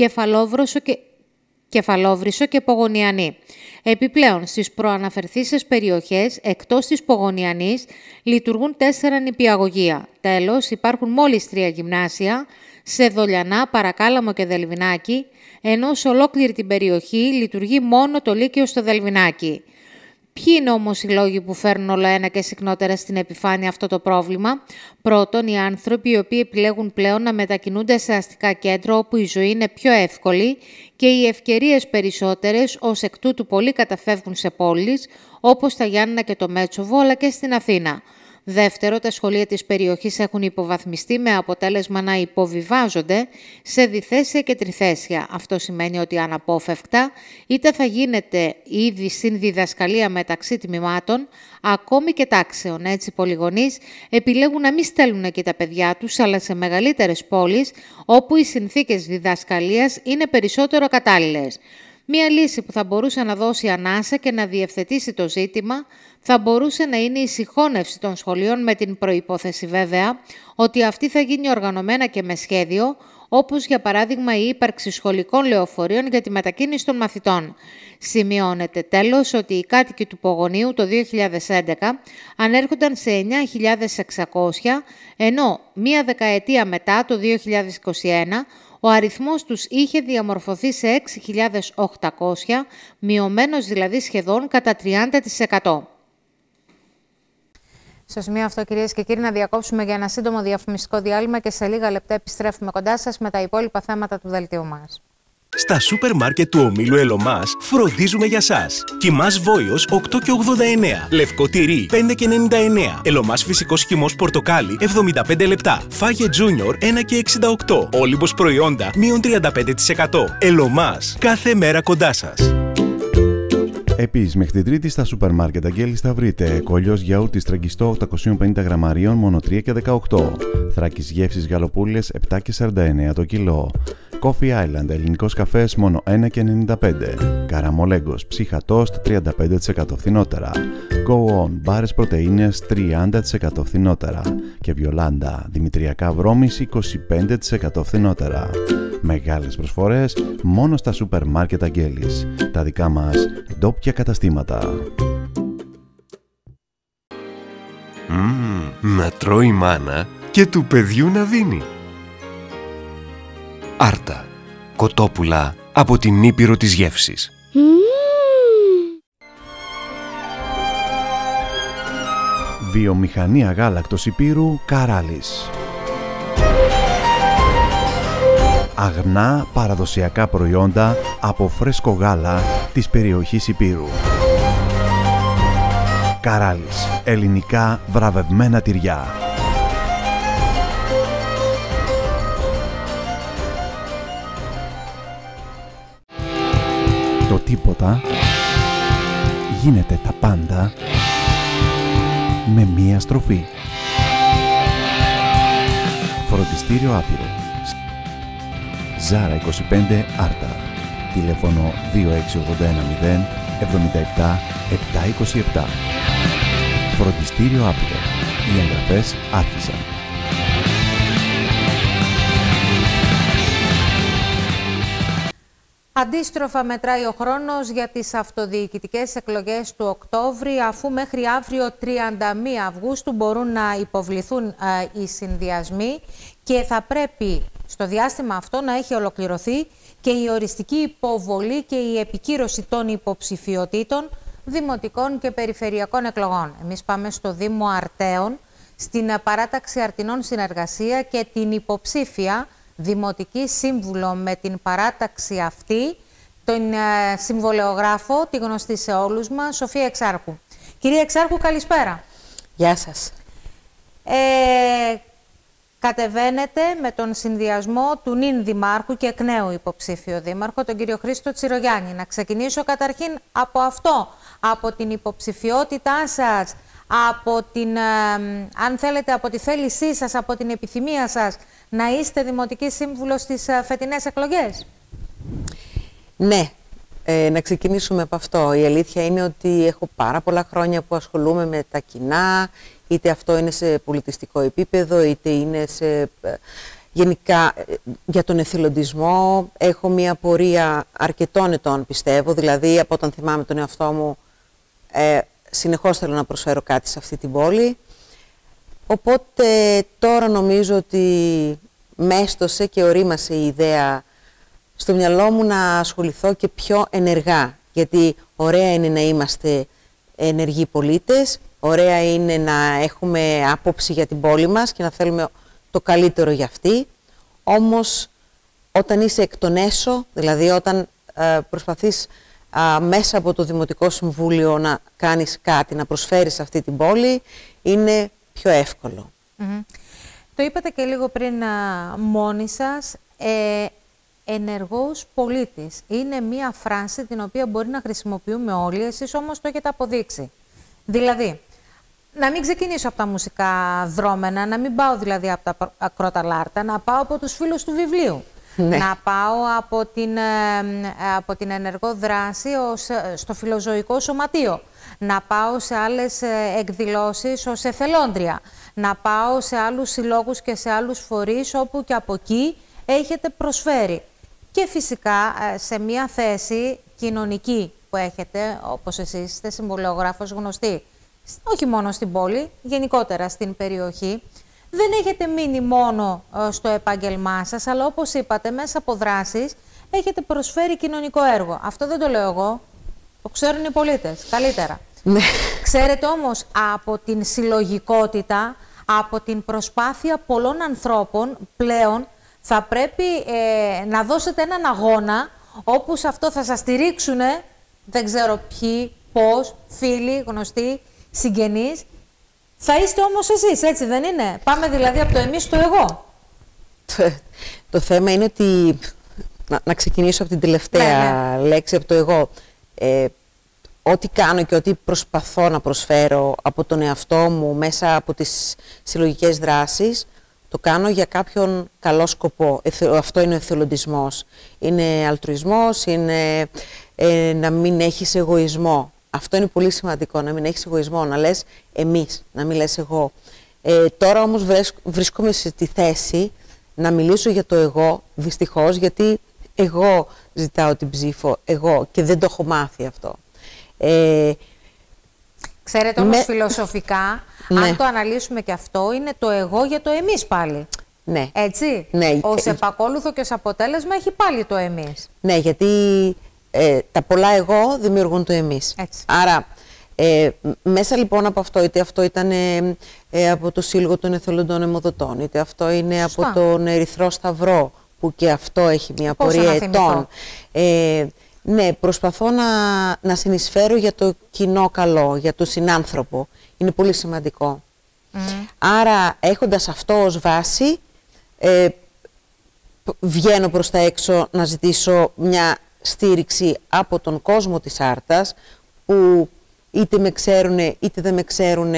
Κεφαλόβρυσο και Πογονιανή. Επιπλέον, στις προαναφερθήσεις περιοχές, εκτός της Πογονιανής, λειτουργούν 4 νηπιαγωγεία. Τέλος, υπάρχουν μόλις 3 γυμνάσια, σε Δολιανά, Παρακάλαμο και Δελβινάκι, ενώ σε ολόκληρη την περιοχή λειτουργεί μόνο το Λύκειο στο Δελβινάκι. Ποιοι είναι όμως οι λόγοι που φέρνουν όλο ένα και συχνότερα στην επιφάνεια αυτό το πρόβλημα? Πρώτον, οι άνθρωποι οι οποίοι επιλέγουν πλέον να μετακινούνται σε αστικά κέντρα όπου η ζωή είναι πιο εύκολη και οι ευκαιρίες περισσότερες, ως εκ τούτου πολλοί καταφεύγουν σε πόλεις όπως τα Γιάννενα και το Μέτσοβο, αλλά και στην Αθήνα. Δεύτερο, τα σχολεία της περιοχής έχουν υποβαθμιστεί με αποτέλεσμα να υποβιβάζονται σε διθέσια και τριθέσια. Αυτό σημαίνει ότι αναπόφευκτα είτε θα γίνεται ήδη στην διδασκαλία μεταξύ τμήματων, ακόμη και τάξεων. Έτσι, πολλοί γονείς επιλέγουν να μην στέλνουν εκεί τα παιδιά τους, αλλά σε μεγαλύτερες πόλεις, όπου οι συνθήκες διδασκαλίας είναι περισσότερο κατάλληλες. Μία λύση που θα μπορούσε να δώσει ανάσα και να διευθετήσει το ζήτημα θα μπορούσε να είναι η συγχώνευση των σχολείων, με την προϋπόθεση βέβαια ότι αυτή θα γίνει οργανωμένα και με σχέδιο, όπως για παράδειγμα η ύπαρξη σχολικών λεωφορείων για τη μετακίνηση των μαθητών. Σημειώνεται τέλος ότι οι κάτοικοι του Πογονίου το 2011 ανέρχονταν σε 9.600, ενώ μία δεκαετία μετά, το 2021, ο αριθμός τους είχε διαμορφωθεί σε 6.800, μειωμένος δηλαδή σχεδόν κατά 30%. Στο σημείο αυτό, κυρίες και κύριοι, να διακόψουμε για ένα σύντομο διαφημιστικό διάλειμμα και σε λίγα λεπτά επιστρέφουμε κοντά σας με τα υπόλοιπα θέματα του δελτίου μας. Στα σούπερ μάρκετ του ομίλου Ελωμάς φροντίζουμε για σας. Κιμάς Βόιος 8,89. Λευκό τυρί 5,99. Ελωμάς φυσικός χυμός πορτοκάλι 75 λεπτά. Φάγε Junior 1,68. Όλυμπος προϊόντα μείον 35%. Ελωμάς. Κάθε μέρα κοντά σας. Επίσης, μέχρι την Τρίτη στα σούπερ μάρκετ Αγγέλης θα βρείτε κολλιός γιαούρτι στραγγιστό 850 γραμμαρίων μόνο 3,18. Θράκης γεύσης γαλοπούλες 7,49 το κιλό. Coffee Island ελληνικός καφές μόνο 1,95. Καραμολέγκος ψύχα τόστ 35% φθηνότερα. Go On μπάρες πρωτεΐνες 30% φθηνότερα. Και Βιολάντα δημητριακά βρώμης 25% φθηνότερα. Μεγάλες προσφορές μόνο στα σούπερ μάρκετ Αγγέλης. Τα δικά μας ντόπια καταστήματα. Να τρώει μάνα και του παιδιού να δίνει. Άρτα. Κοτόπουλα από την Ήπειρο της γεύσης. Βιομηχανία γάλακτος Υπήρου Καράλης. Αγνά παραδοσιακά προϊόντα από φρέσκο γάλα της περιοχής Υπήρου. Καράλης. Ελληνικά βραβευμένα τυριά. Το τίποτα γίνεται τα πάντα με μία στροφή. Φροντιστήριο Άπειρο. Ζάρα 25 Άρτα. Τηλέφωνο 2681 77 727. Φροντιστήριο Άπειρο. Οι εγγραφές άρχισαν. Αντίστροφα μετράει ο χρόνος για τις αυτοδιοικητικές εκλογές του Οκτώβρη, αφού μέχρι αύριο 31 Αυγούστου μπορούν να υποβληθούν οι συνδυασμοί και θα πρέπει στο διάστημα αυτό να έχει ολοκληρωθεί και η οριστική υποβολή και η επικύρωση των υποψηφιωτήτων δημοτικών και περιφερειακών εκλογών. Εμείς πάμε στο Δήμο Αρτέων, στην παράταξη Αρτινών Συνεργασία και την υποψήφια Δημοτική Σύμβουλο με την παράταξη αυτή, τον συμβολεογράφο, τη γνωστή σε όλους μας, Σοφία Εξάρχου. Κυρία Εξάρχου, καλησπέρα. Γεια σας. Κατεβαίνετε με τον συνδυασμό του νυν Δημάρχου και εκ νέου υποψήφιο Δήμαρχο, τον κύριο Χρήστο Τσιρογιάννη. Να ξεκινήσω καταρχήν από αυτό, από την υποψηφιότητά σας, από την, αν θέλετε, από τη θέλησή σας, από την επιθυμία σας να είστε Δημοτική Σύμβουλος στις φετινές εκλογές. Ναι, να ξεκινήσουμε από αυτό. Η αλήθεια είναι ότι έχω πάρα πολλά χρόνια που ασχολούμαι με τα κοινά, είτε αυτό είναι σε πολιτιστικό επίπεδο, είτε είναι σε, γενικά για τον εθελοντισμό. Έχω μια πορεία αρκετών ετών, πιστεύω, δηλαδή από όταν θυμάμαι τον εαυτό μου, συνεχώς θέλω να προσφέρω κάτι σε αυτή την πόλη. Οπότε τώρα νομίζω ότι μέστοσε και ορίμασε η ιδέα στο μυαλό μου να ασχοληθώ και πιο ενεργά. Γιατί ωραία είναι να είμαστε ενεργοί πολίτες, ωραία είναι να έχουμε άποψη για την πόλη μας και να θέλουμε το καλύτερο για αυτή. Όμως όταν είσαι εκ των έσω, δηλαδή όταν προσπαθείς μέσα από το Δημοτικό Συμβούλιο να κάνεις κάτι, να προσφέρεις σε αυτή την πόλη, είναι πιο εύκολο. Το είπατε και λίγο πριν μόνοι σας, ενεργός πολίτης. Είναι μία φράση την οποία μπορεί να χρησιμοποιούμε όλοι, εσείς όμως το έχετε αποδείξει. Δηλαδή, να μην ξεκινήσω από τα μουσικά δρόμενα, να μην πάω δηλαδή από τα ακροταλάρτα, να πάω από τους φίλους του βιβλίου. Ναι. Να πάω από την ενεργό δράση στο φιλοζωικό σωματείο. Να πάω σε άλλες εκδηλώσεις ως εθελόντρια. Να πάω σε άλλους συλλόγους και σε άλλους φορείς όπου και από εκεί έχετε προσφέρει. Και φυσικά σε μια θέση κοινωνική που έχετε, όπως εσείς είστε συμβολιογράφος γνωστή, όχι μόνο στην πόλη, γενικότερα στην περιοχή, δεν έχετε μείνει μόνο στο επάγγελμά σας, αλλά όπως είπατε, μέσα από δράσεις έχετε προσφέρει κοινωνικό έργο. Αυτό δεν το λέω εγώ, το ξέρουν οι πολίτες καλύτερα. Ναι. Ξέρετε όμως από την συλλογικότητα, από την προσπάθεια πολλών ανθρώπων πλέον, θα πρέπει να δώσετε έναν αγώνα όπου σε αυτό θα σας στηρίξουν, δεν ξέρω ποιοι, πώς, φίλοι, γνωστοί, συγγενείς. Θα είστε όμως εσείς, έτσι δεν είναι? Πάμε δηλαδή από το εμείς στο εγώ. Το θέμα είναι ότι, να ξεκινήσω από την τελευταία λέξη, από το εγώ. Ό,τι κάνω και ό,τι προσπαθώ να προσφέρω από τον εαυτό μου μέσα από τις συλλογικές δράσεις, το κάνω για κάποιον καλό σκοπό. Αυτό είναι ο εθελοντισμός. Είναι αλτρουισμός, είναι να μην έχεις εγωισμό. Αυτό είναι πολύ σημαντικό, να μην έχεις εγωισμό, να λες εμείς, να μην λες εγώ. Τώρα όμως βρίσκομαι στη θέση να μιλήσω για το εγώ, δυστυχώς, γιατί εγώ ζητάω την ψήφο, εγώ, και δεν το έχω μάθει αυτό. Ξέρετε όμως φιλοσοφικά, αν το αναλύσουμε και αυτό, είναι το εγώ για το εμείς πάλι. Ναι. Έτσι, ως επακόλουθο και ως αποτέλεσμα έχει πάλι το εμείς. Ναι, γιατί τα πολλά εγώ δημιουργούν το εμείς. Έτσι. Άρα, μέσα λοιπόν από αυτό, είτε αυτό ήταν από το Σύλλογο των Εθελοντών Αιμοδοτών, είτε αυτό είναι από τον Ερυθρό Σταυρό, που και αυτό έχει μια πορεία ετών. Ναι, προσπαθώ να συνεισφέρω για το κοινό καλό, για τον συνάνθρωπο. Είναι πολύ σημαντικό. Άρα, έχοντας αυτό ως βάση, βγαίνω προς τα έξω να ζητήσω μια στήριξη από τον κόσμο της Άρτας, που είτε με ξέρουν είτε δεν με ξέρουν,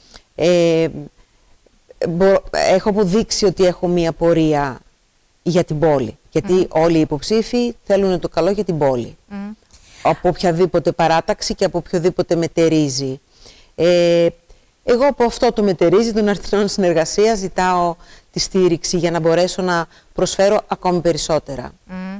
έχω αποδείξει ότι έχω μια πορεία για την πόλη. Γιατί όλοι οι υποψήφοι θέλουν το καλό για την πόλη. Από οποιαδήποτε παράταξη και από οποιοδήποτε μετερίζει. Εγώ από αυτό το μετερίζει των Αρθρινών Συνεργασίας ζητάω τη στήριξη για να μπορέσω να προσφέρω ακόμη περισσότερα.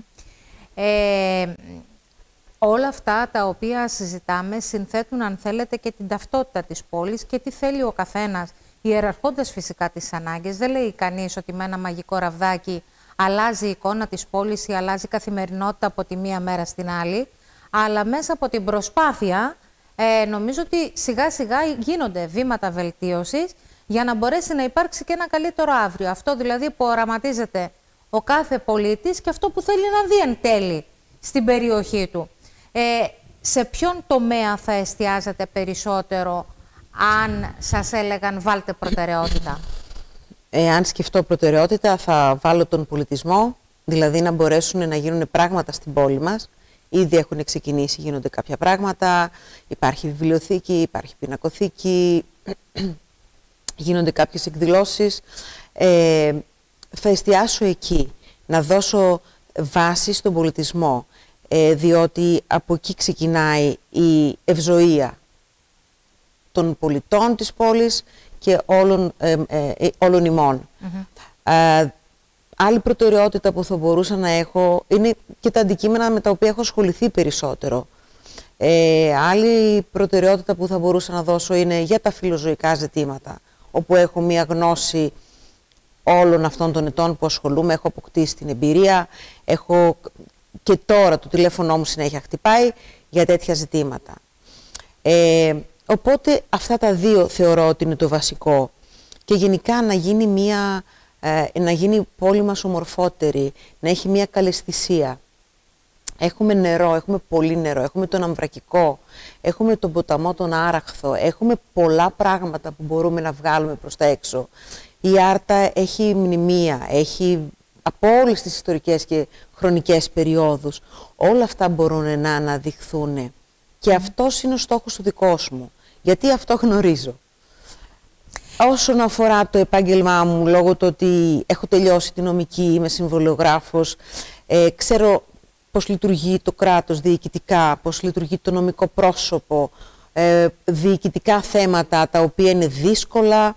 Όλα αυτά τα οποία συζητάμε συνθέτουν, αν θέλετε, και την ταυτότητα της πόλης και τι θέλει ο καθένας, ιεραρχώντας φυσικά τις ανάγκες. Δεν λέει κανείς ότι με ένα μαγικό ραβδάκι αλλάζει η εικόνα της πόλης ή αλλάζει η καθημερινότητα από τη μία μέρα στην άλλη, αλλά μέσα από την προσπάθεια νομίζω ότι σιγά σιγά γίνονται βήματα βελτίωσης για να μπορέσει να υπάρξει και ένα καλύτερο αύριο. Αυτό δηλαδή που οραματίζεται ο κάθε πολίτης και αυτό που θέλει να δει εν τέλει στην περιοχή του. Σε ποιον τομέα θα εστιάζετε περισσότερο αν σας έλεγαν βάλτε προτεραιότητα? Αν σκεφτώ προτεραιότητα θα βάλω τον πολιτισμό, δηλαδή να μπορέσουν να γίνουν πράγματα στην πόλη μας. Ήδη έχουν ξεκινήσει, γίνονται κάποια πράγματα, υπάρχει βιβλιοθήκη, υπάρχει πινακοθήκη, γίνονται κάποιες εκδηλώσεις. Θα εστιάσω εκεί, να δώσω βάση στον πολιτισμό, διότι από εκεί ξεκινάει η ευζοία των πολιτών της πόλης και όλων ημών. Άλλη προτεραιότητα που θα μπορούσα να έχω είναι και τα αντικείμενα με τα οποία έχω ασχοληθεί περισσότερο. Άλλη προτεραιότητα που θα μπορούσα να δώσω είναι για τα φιλοζωικά ζητήματα, όπου έχω μία γνώση όλων αυτών των ετών που ασχολούμαι, έχω αποκτήσει την εμπειρία, έχω και τώρα το τηλέφωνο μου συνέχεια χτυπάει για τέτοια ζητήματα. Οπότε αυτά τα δύο θεωρώ ότι είναι το βασικό. Και γενικά να γίνει, να γίνει η πόλη μας ομορφότερη, να έχει μια καλαισθησία. Έχουμε νερό, έχουμε πολύ νερό, έχουμε τον Αμβρακικό, έχουμε τον ποταμό τον Άραχθο, έχουμε πολλά πράγματα που μπορούμε να βγάλουμε προς τα έξω. Η Άρτα έχει μνημεία, έχει από όλες τις ιστορικές και χρονικές περιόδους. Όλα αυτά μπορούν να αναδειχθούν. Και αυτός είναι ο στόχος του δικός μου, γιατί αυτό γνωρίζω. Όσον αφορά το επάγγελμά μου, λόγω του ότι έχω τελειώσει τη νομική, είμαι συμβολιογράφος, ξέρω πώς λειτουργεί το κράτος διοικητικά, πώς λειτουργεί το νομικό πρόσωπο, διοικητικά θέματα τα οποία είναι δύσκολα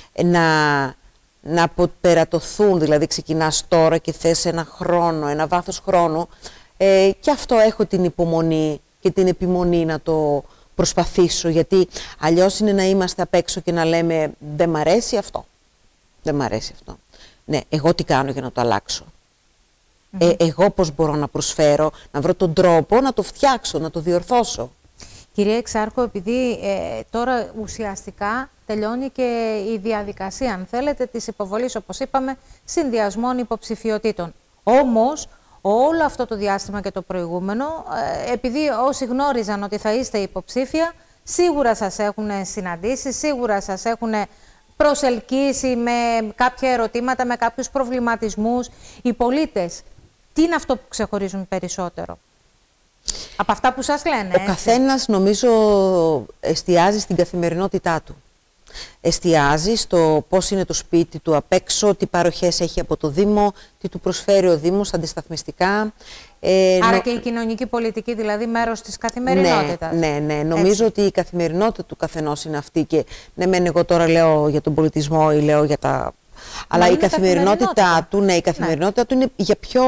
να αποπερατωθούν, δηλαδή ξεκινάς τώρα και θες ένα χρόνο, ένα βάθος χρόνου, και αυτό έχω την υπομονή και την επιμονή να το προσπαθήσω, γιατί αλλιώς είναι να είμαστε απ' έξω και να λέμε δεν μ' αρέσει αυτό, δεν μ' αρέσει αυτό. Ναι, εγώ τι κάνω για να το αλλάξω. Εγώ πώς μπορώ να προσφέρω, να βρω τον τρόπο να το φτιάξω, να το διορθώσω. Κυρία Εξάρχο, επειδή τώρα ουσιαστικά τελειώνει και η διαδικασία, αν θέλετε, της υποβολής, όπως είπαμε, συνδυασμών υποψηφιωτήτων. Όμως, όλο αυτό το διάστημα και το προηγούμενο, επειδή όσοι γνώριζαν ότι θα είστε υποψήφια, σίγουρα σας έχουν συναντήσει, σίγουρα σας έχουν προσελκύσει με κάποια ερωτήματα, με κάποιους προβληματισμούς. Οι πολίτες, τι είναι αυτό που ξεχωρίζουν περισσότερο από αυτά που σας λένε? Ο καθένας, νομίζω, εστιάζει στην καθημερινότητά του. Εστιάζει στο πώς είναι το σπίτι του απ' έξω, τι παροχές έχει από το Δήμο, τι του προσφέρει ο Δήμος αντισταθμιστικά. Άρα και η κοινωνική πολιτική, δηλαδή, μέρος της καθημερινότητας. Ναι. Νομίζω ότι η καθημερινότητα του καθενός είναι αυτή. Και ναι, μεν εγώ τώρα λέω για τον πολιτισμό ή λέω για τα... Αλλά η καθημερινότητά του, ναι, η καθημερινότητα του είναι για πιο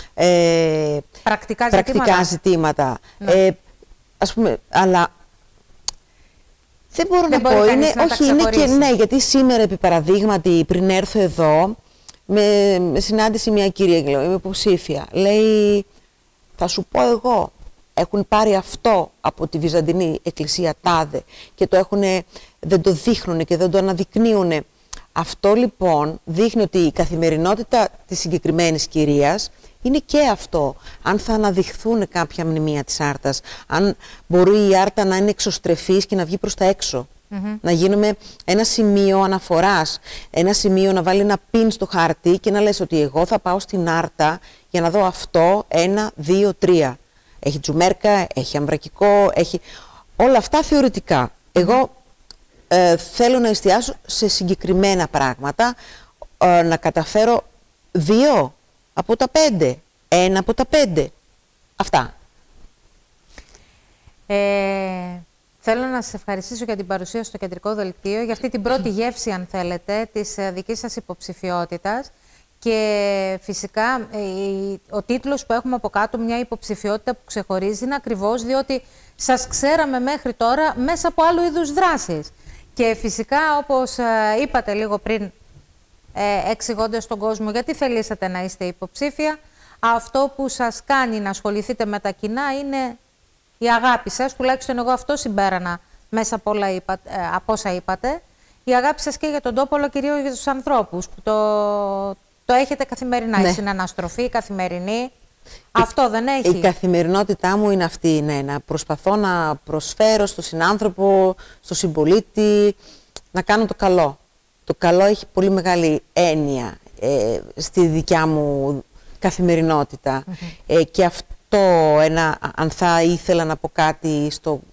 πρακτικά ζητήματα. Ναι. Ας πούμε, αλλά δεν μπορώ να πω, είναι και ναι, γιατί σήμερα, επί παραδείγματι, πριν έρθω εδώ, με συνάντησε μια κυρία και λέω, είμαι υποψήφια. Λέει, θα σου πω εγώ, έχουν πάρει αυτό από τη Βυζαντινή Εκκλησία τάδε και δεν το δείχνουν και δεν το αναδεικνύουν. Αυτό λοιπόν δείχνει ότι η καθημερινότητα της συγκεκριμένης κυρίας είναι και αυτό. Αν θα αναδειχθούν κάποια μνημεία της Άρτας, αν μπορεί η Άρτα να είναι εξωστρεφής και να βγει προς τα έξω. Να γίνουμε ένα σημείο αναφοράς, ένα σημείο να βάλει ένα πιν στο χάρτη και να λες ότι εγώ θα πάω στην Άρτα για να δω αυτό, 1, 2, 3. Έχει τζουμέρκα, έχει αμβρακικό, έχει όλα αυτά θεωρητικά. Εγώ θέλω να εστιάσω σε συγκεκριμένα πράγματα, να καταφέρω 2 από τα 5, 1 από τα 5. Αυτά. Θέλω να σας ευχαριστήσω για την παρουσία στο κεντρικό δελτίο, για αυτή την πρώτη γεύση, αν θέλετε, της δικής σας υποψηφιότητας. Και φυσικά ο τίτλος που έχουμε από κάτω, μια υποψηφιότητα που ξεχωρίζει, είναι ακριβώς διότι σας ξέραμε μέχρι τώρα μέσα από άλλου είδους δράσεις. Και φυσικά, όπως είπατε λίγο πριν, εξηγώντας τον κόσμο γιατί θελήσατε να είστε υποψήφια, αυτό που σας κάνει να ασχοληθείτε με τα κοινά είναι η αγάπη σας, τουλάχιστον εγώ αυτό συμπέρανα μέσα από όσα είπατε, η αγάπη σας και για τον τόπο, αλλά κυρίως για τους ανθρώπους, που το έχετε καθημερινά, η συναναστροφή, καθημερινή. Αυτό δεν έχει? Η καθημερινότητά μου είναι αυτή, ναι, να προσπαθώ να προσφέρω στον συνάνθρωπο, στον συμπολίτη, να κάνω το καλό. Το καλό έχει πολύ μεγάλη έννοια στη δικιά μου καθημερινότητα. Και αυτό, αν θα ήθελα να πω κάτι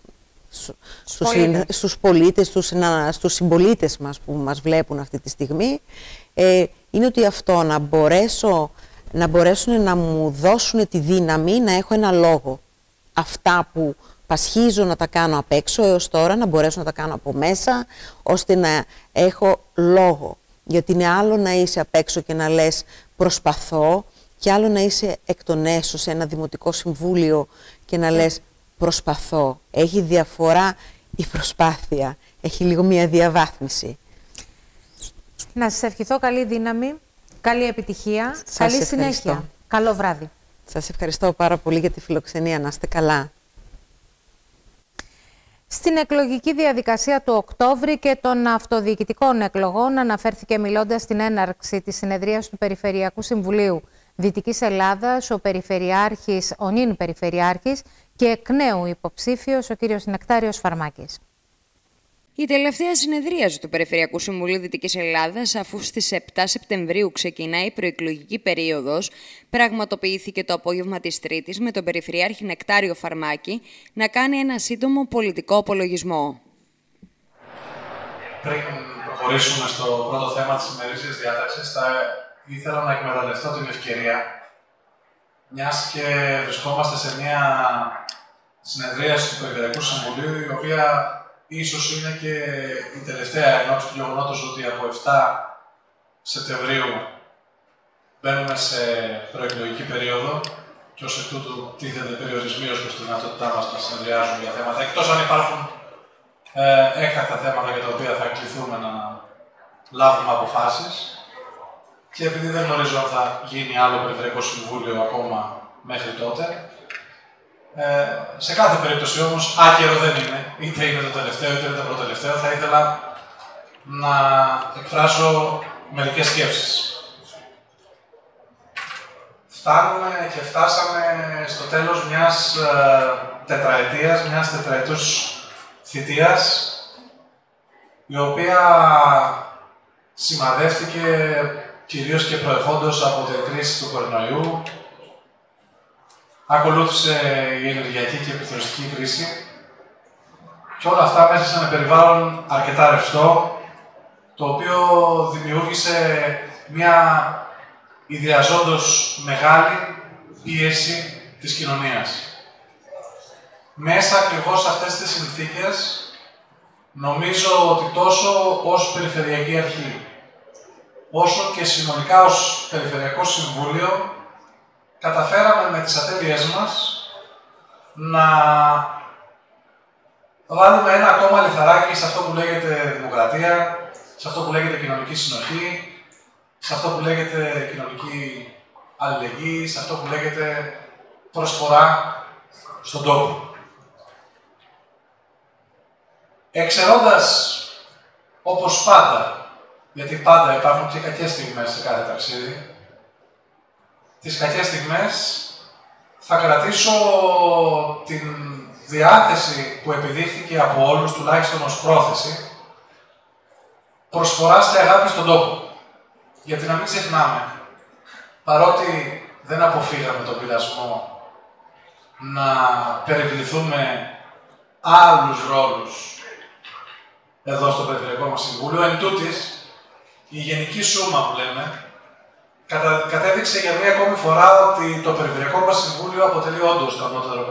στους πολίτες, στους συμπολίτες μας που μας βλέπουν αυτή τη στιγμή, είναι ότι αυτό, να μπορέσουν να μου δώσουν τη δύναμη να έχω ένα λόγο. Αυτά που πασχίζω να τα κάνω απ' έξω έως τώρα, να μπορέσω να τα κάνω από μέσα, ώστε να έχω λόγο. Γιατί είναι άλλο να είσαι απ' έξω και να λες προσπαθώ, και άλλο να είσαι εκ των έσω σε ένα δημοτικό συμβούλιο και να λες προσπαθώ. Έχει διαφορά η προσπάθεια, έχει λίγο μια διαβάθμιση. Να σας ευχηθώ καλή δύναμη, καλή επιτυχία, καλή συνέχεια. Καλό βράδυ. Σας ευχαριστώ πάρα πολύ για τη φιλοξενία. Να είστε καλά. Στην εκλογική διαδικασία του Οκτώβρη και των αυτοδιοικητικών εκλογών αναφέρθηκε μιλώντας στην έναρξη της συνεδρίας του Περιφερειακού Συμβουλίου Δυτικής Ελλάδας ο νυν Περιφερειάρχης και εκ νέου υποψήφιος ο κ. Νεκτάριος Φαρμάκης. Η τελευταία συνεδρίαση του Περιφερειακού Συμβουλίου Δυτικής Ελλάδας, αφού στις 7 Σεπτεμβρίου ξεκινάει η προεκλογική περίοδος, πραγματοποιήθηκε το απόγευμα της Τρίτης με τον Περιφερειάρχη Νεκτάριο Φαρμάκη να κάνει ένα σύντομο πολιτικό απολογισμό. Πριν προχωρήσουμε στο πρώτο θέμα της ημερήσιας διάταξης, θα ήθελα να εκμεταλλευτώ την ευκαιρία, μιας και βρισκόμαστε σε μια συνεδρίαση του Περιφερειακού Συμβουλίου, η οποία ίσως είναι και η τελευταία ενόψει του γεγονότος ότι από 7 Σεπτεμβρίου μπαίνουμε σε προεκλογική περίοδο και ως εκ τούτου τίθεται περιορισμοί ως προς τη δυνατότητά μας να συνεδριάζουμε για θέματα, εκτός αν υπάρχουν έκτακτα θέματα για τα οποία θα κληθούμε να λάβουμε αποφάσεις. Και επειδή δεν γνωρίζω αν θα γίνει άλλο Περιφερειακό Συμβούλιο ακόμα μέχρι τότε, σε κάθε περίπτωση όμως, άκερο δεν είναι, είτε είναι το τελευταίο είτε είναι το προτελευταίο, θα ήθελα να εκφράσω μερικές σκέψεις. Φτάνουμε και φτάσαμε στο τέλος μιας τετραετίας, μιας τετραετούς θητείας, η οποία σημαδεύτηκε κυρίως και προεχόντως από την κρίση του κορονοϊού. Ακολούθησε η ενεργειακή και επιθεωρητική κρίση και όλα αυτά μέσα σε ένα περιβάλλον αρκετά ρευστό, το οποίο δημιούργησε μια ιδιαζόντως μεγάλη πίεση της κοινωνίας. Μέσα ακριβώς σε αυτές τις συνθήκες, νομίζω ότι τόσο ως Περιφερειακή Αρχή, όσο και συνολικά ως Περιφερειακό Συμβούλιο, καταφέραμε με τις ατέλειές μας να βάλουμε ένα ακόμα λιθαράκι σε αυτό που λέγεται δημοκρατία, σε αυτό που λέγεται κοινωνική συνοχή, σε αυτό που λέγεται κοινωνική αλληλεγγύη, σε αυτό που λέγεται προσφορά στον τόπο. Εξαιρώντας, όπως πάντα, γιατί πάντα υπάρχουν και κακές στιγμές σε κάθε ταξίδι, τις κακές στιγμές θα κρατήσω την διάθεση που επιδείχθηκε από όλους, τουλάχιστον ως πρόθεση, προσφοράς και αγάπη στον τόπο. Γιατί να μην ξεχνάμε, παρότι δεν αποφύγαμε τον πειρασμό να περιβληθούμε άλλους ρόλους εδώ στο Περιφερειακό μας Συμβούλιο, εν τούτης, η γενική σούμα που λέμε, κατέδειξε για μία ακόμη φορά ότι το Περιφερειακό μας Συμβούλιο αποτελεί όντως το ανώτερο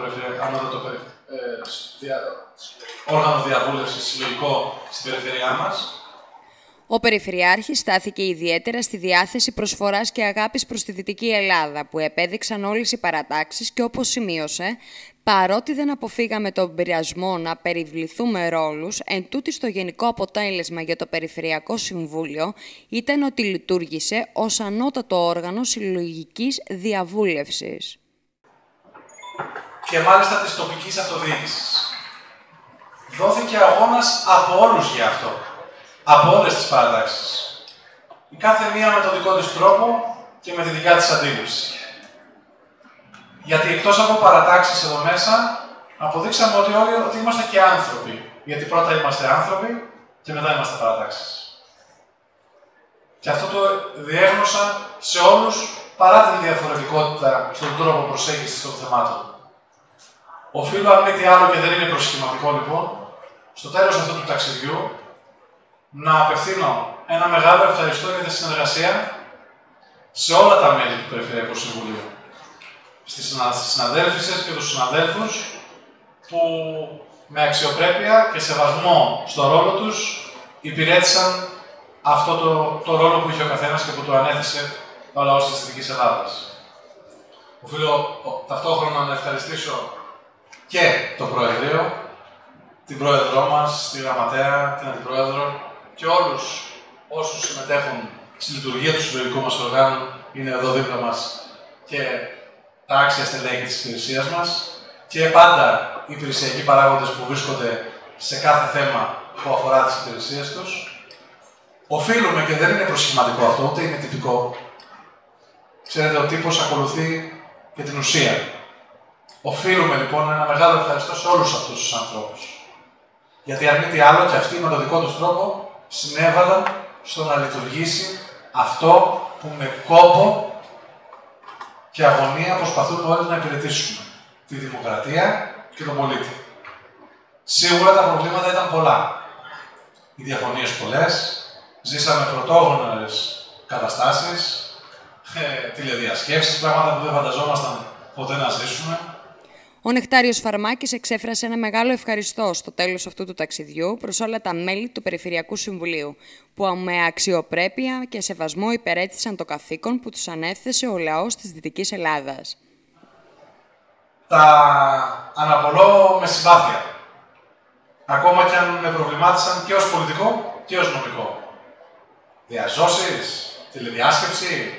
όργανο διαβούλευσης συλλογικό στην περιφερειά μας. Ο Περιφερειάρχης στάθηκε ιδιαίτερα στη διάθεση προσφοράς και αγάπης προς τη Δυτική Ελλάδα, που επέδειξαν όλες οι παρατάξεις και, όπως σημείωσε, παρότι δεν αποφύγαμε τον πειρασμό να περιβληθούμε ρόλους, εν τούτοις το γενικό αποτέλεσμα για το Περιφερειακό Συμβούλιο ήταν ότι λειτουργήσε ως ανώτατο όργανο συλλογικής διαβούλευσης. Και μάλιστα της τοπικής αυτοδιοίκησης. Δόθηκε αγώνας από όλους για αυτό. Από όλες τις παρατάξεις. Η κάθε μία με τον δικό της τρόπο και με τη δικιά της αντίληψη. Γιατί εκτός από παρατάξεις εδώ μέσα, αποδείξαμε ότι όλοι ότι είμαστε και άνθρωποι. Γιατί πρώτα είμαστε άνθρωποι και μετά είμαστε παρατάξεις. Και αυτό το διέγνωσα σε όλους παρά την διαφορετικότητα στον τρόπο προσέγγισης των θεμάτων. Οφείλω, αν μη τι άλλο και δεν είναι προσχηματικό λοιπόν, στο τέλος αυτού του ταξιδιού, να απευθύνω ένα μεγάλο ευχαριστώ για τη συνεργασία σε όλα τα μέλη του Περιφερειακού Συμβουλίου. Στις συναδέλφισες και τους συναδέλφους που με αξιοπρέπεια και σεβασμό στο ρόλο τους υπηρέτησαν αυτό το ρόλο που είχε ο καθένας και που το ανέθεσε ο λαός της Δυτικής Ελλάδας. Οφείλω ταυτόχρονα να ευχαριστήσω και το Προεδρείο, την Πρόεδρό μας, τη Γραμματέα, την Αντιπρόεδρο και όλους όσους συμμετέχουν στη λειτουργία του συλλογικού μας οργάνου, είναι εδώ δίπλα μας και τα άξια στελέχη της υπηρεσίας μας και πάντα οι υπηρεσιακοί παράγοντες που βρίσκονται σε κάθε θέμα που αφορά τις υπηρεσίες τους. Οφείλουμε, και δεν είναι προσχηματικό αυτό, ούτε είναι τυπικό. Ξέρετε, ο τύπος ακολουθεί και την ουσία. Οφείλουμε λοιπόν ένα μεγάλο ευχαριστώ σε όλους αυτούς τους ανθρώπους. Γιατί αν μη τι άλλο, και αυτοί με τον δικό τους τρόπο συνέβαλαν στο να λειτουργήσει αυτό που με κόπο και αγωνία προσπαθούμε όλοι να υπηρετήσουμε. Τη δημοκρατία και τον πολίτη. Σίγουρα τα προβλήματα ήταν πολλά. Οι διαφωνίες πολλές. Ζήσαμε πρωτόγνωρες καταστάσεις, τηλεδιασκέψεις, πράγματα που δεν φανταζόμασταν ποτέ να ζήσουμε. Ο Νεκτάριος Φαρμάκης εξέφρασε ένα μεγάλο ευχαριστώ στο τέλος αυτού του ταξιδιού προς όλα τα μέλη του Περιφερειακού Συμβουλίου, που με αξιοπρέπεια και σεβασμό υπερέτησαν το καθήκον που τους ανέθεσε ο λαός της Δυτικής Ελλάδας. Τα αναπολώ με συμπάθεια. Ακόμα και αν με προβλημάτισαν και ως πολιτικό και ως νομικό. Διαζώσεις, τηλεδιάσκεψη,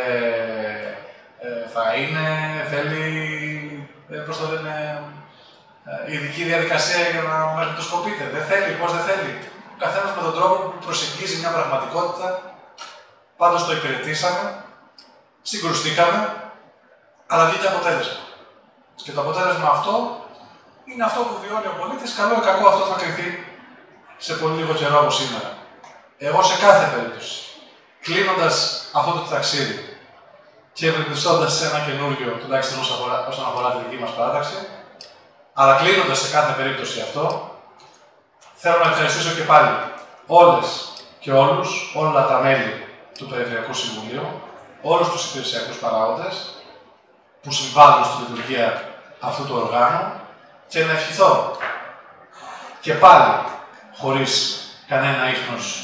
θα είναι, θέλει, πώς το λένε, ειδική διαδικασία για να μαγνητοσκοπείτε. Δεν θέλει, πώς δεν θέλει. Ο καθένας με τον τρόπο που προσεγγίζει μια πραγματικότητα, πάντως το υπηρετήσαμε, συγκρουστήκαμε, αλλά βγήκε αποτέλεσμα. Και το αποτέλεσμα αυτό είναι αυτό που βιώνει ο πολίτης, καλό ή κακό αυτό θα κρυθεί σε πολύ λίγο καιρό από σήμερα. Εγώ σε κάθε περίπτωση, κλείνοντας αυτό το ταξίδι και ευελπιστώντας σε ένα καινούργιο, τουλάχιστον όσον αφορά τη δική μας παράταξη, αλλά κλείνοντας σε κάθε περίπτωση αυτό, θέλω να ευχαριστήσω και πάλι όλες και όλους, όλα τα μέλη του Περιφερειακού Συμβουλίου, όλους τους υπηρεσιακούς παράγοντες που συμβάλλουν στη λειτουργία αυτού του οργάνου και να ευχηθώ και πάλι, χωρίς κανένα ίχνος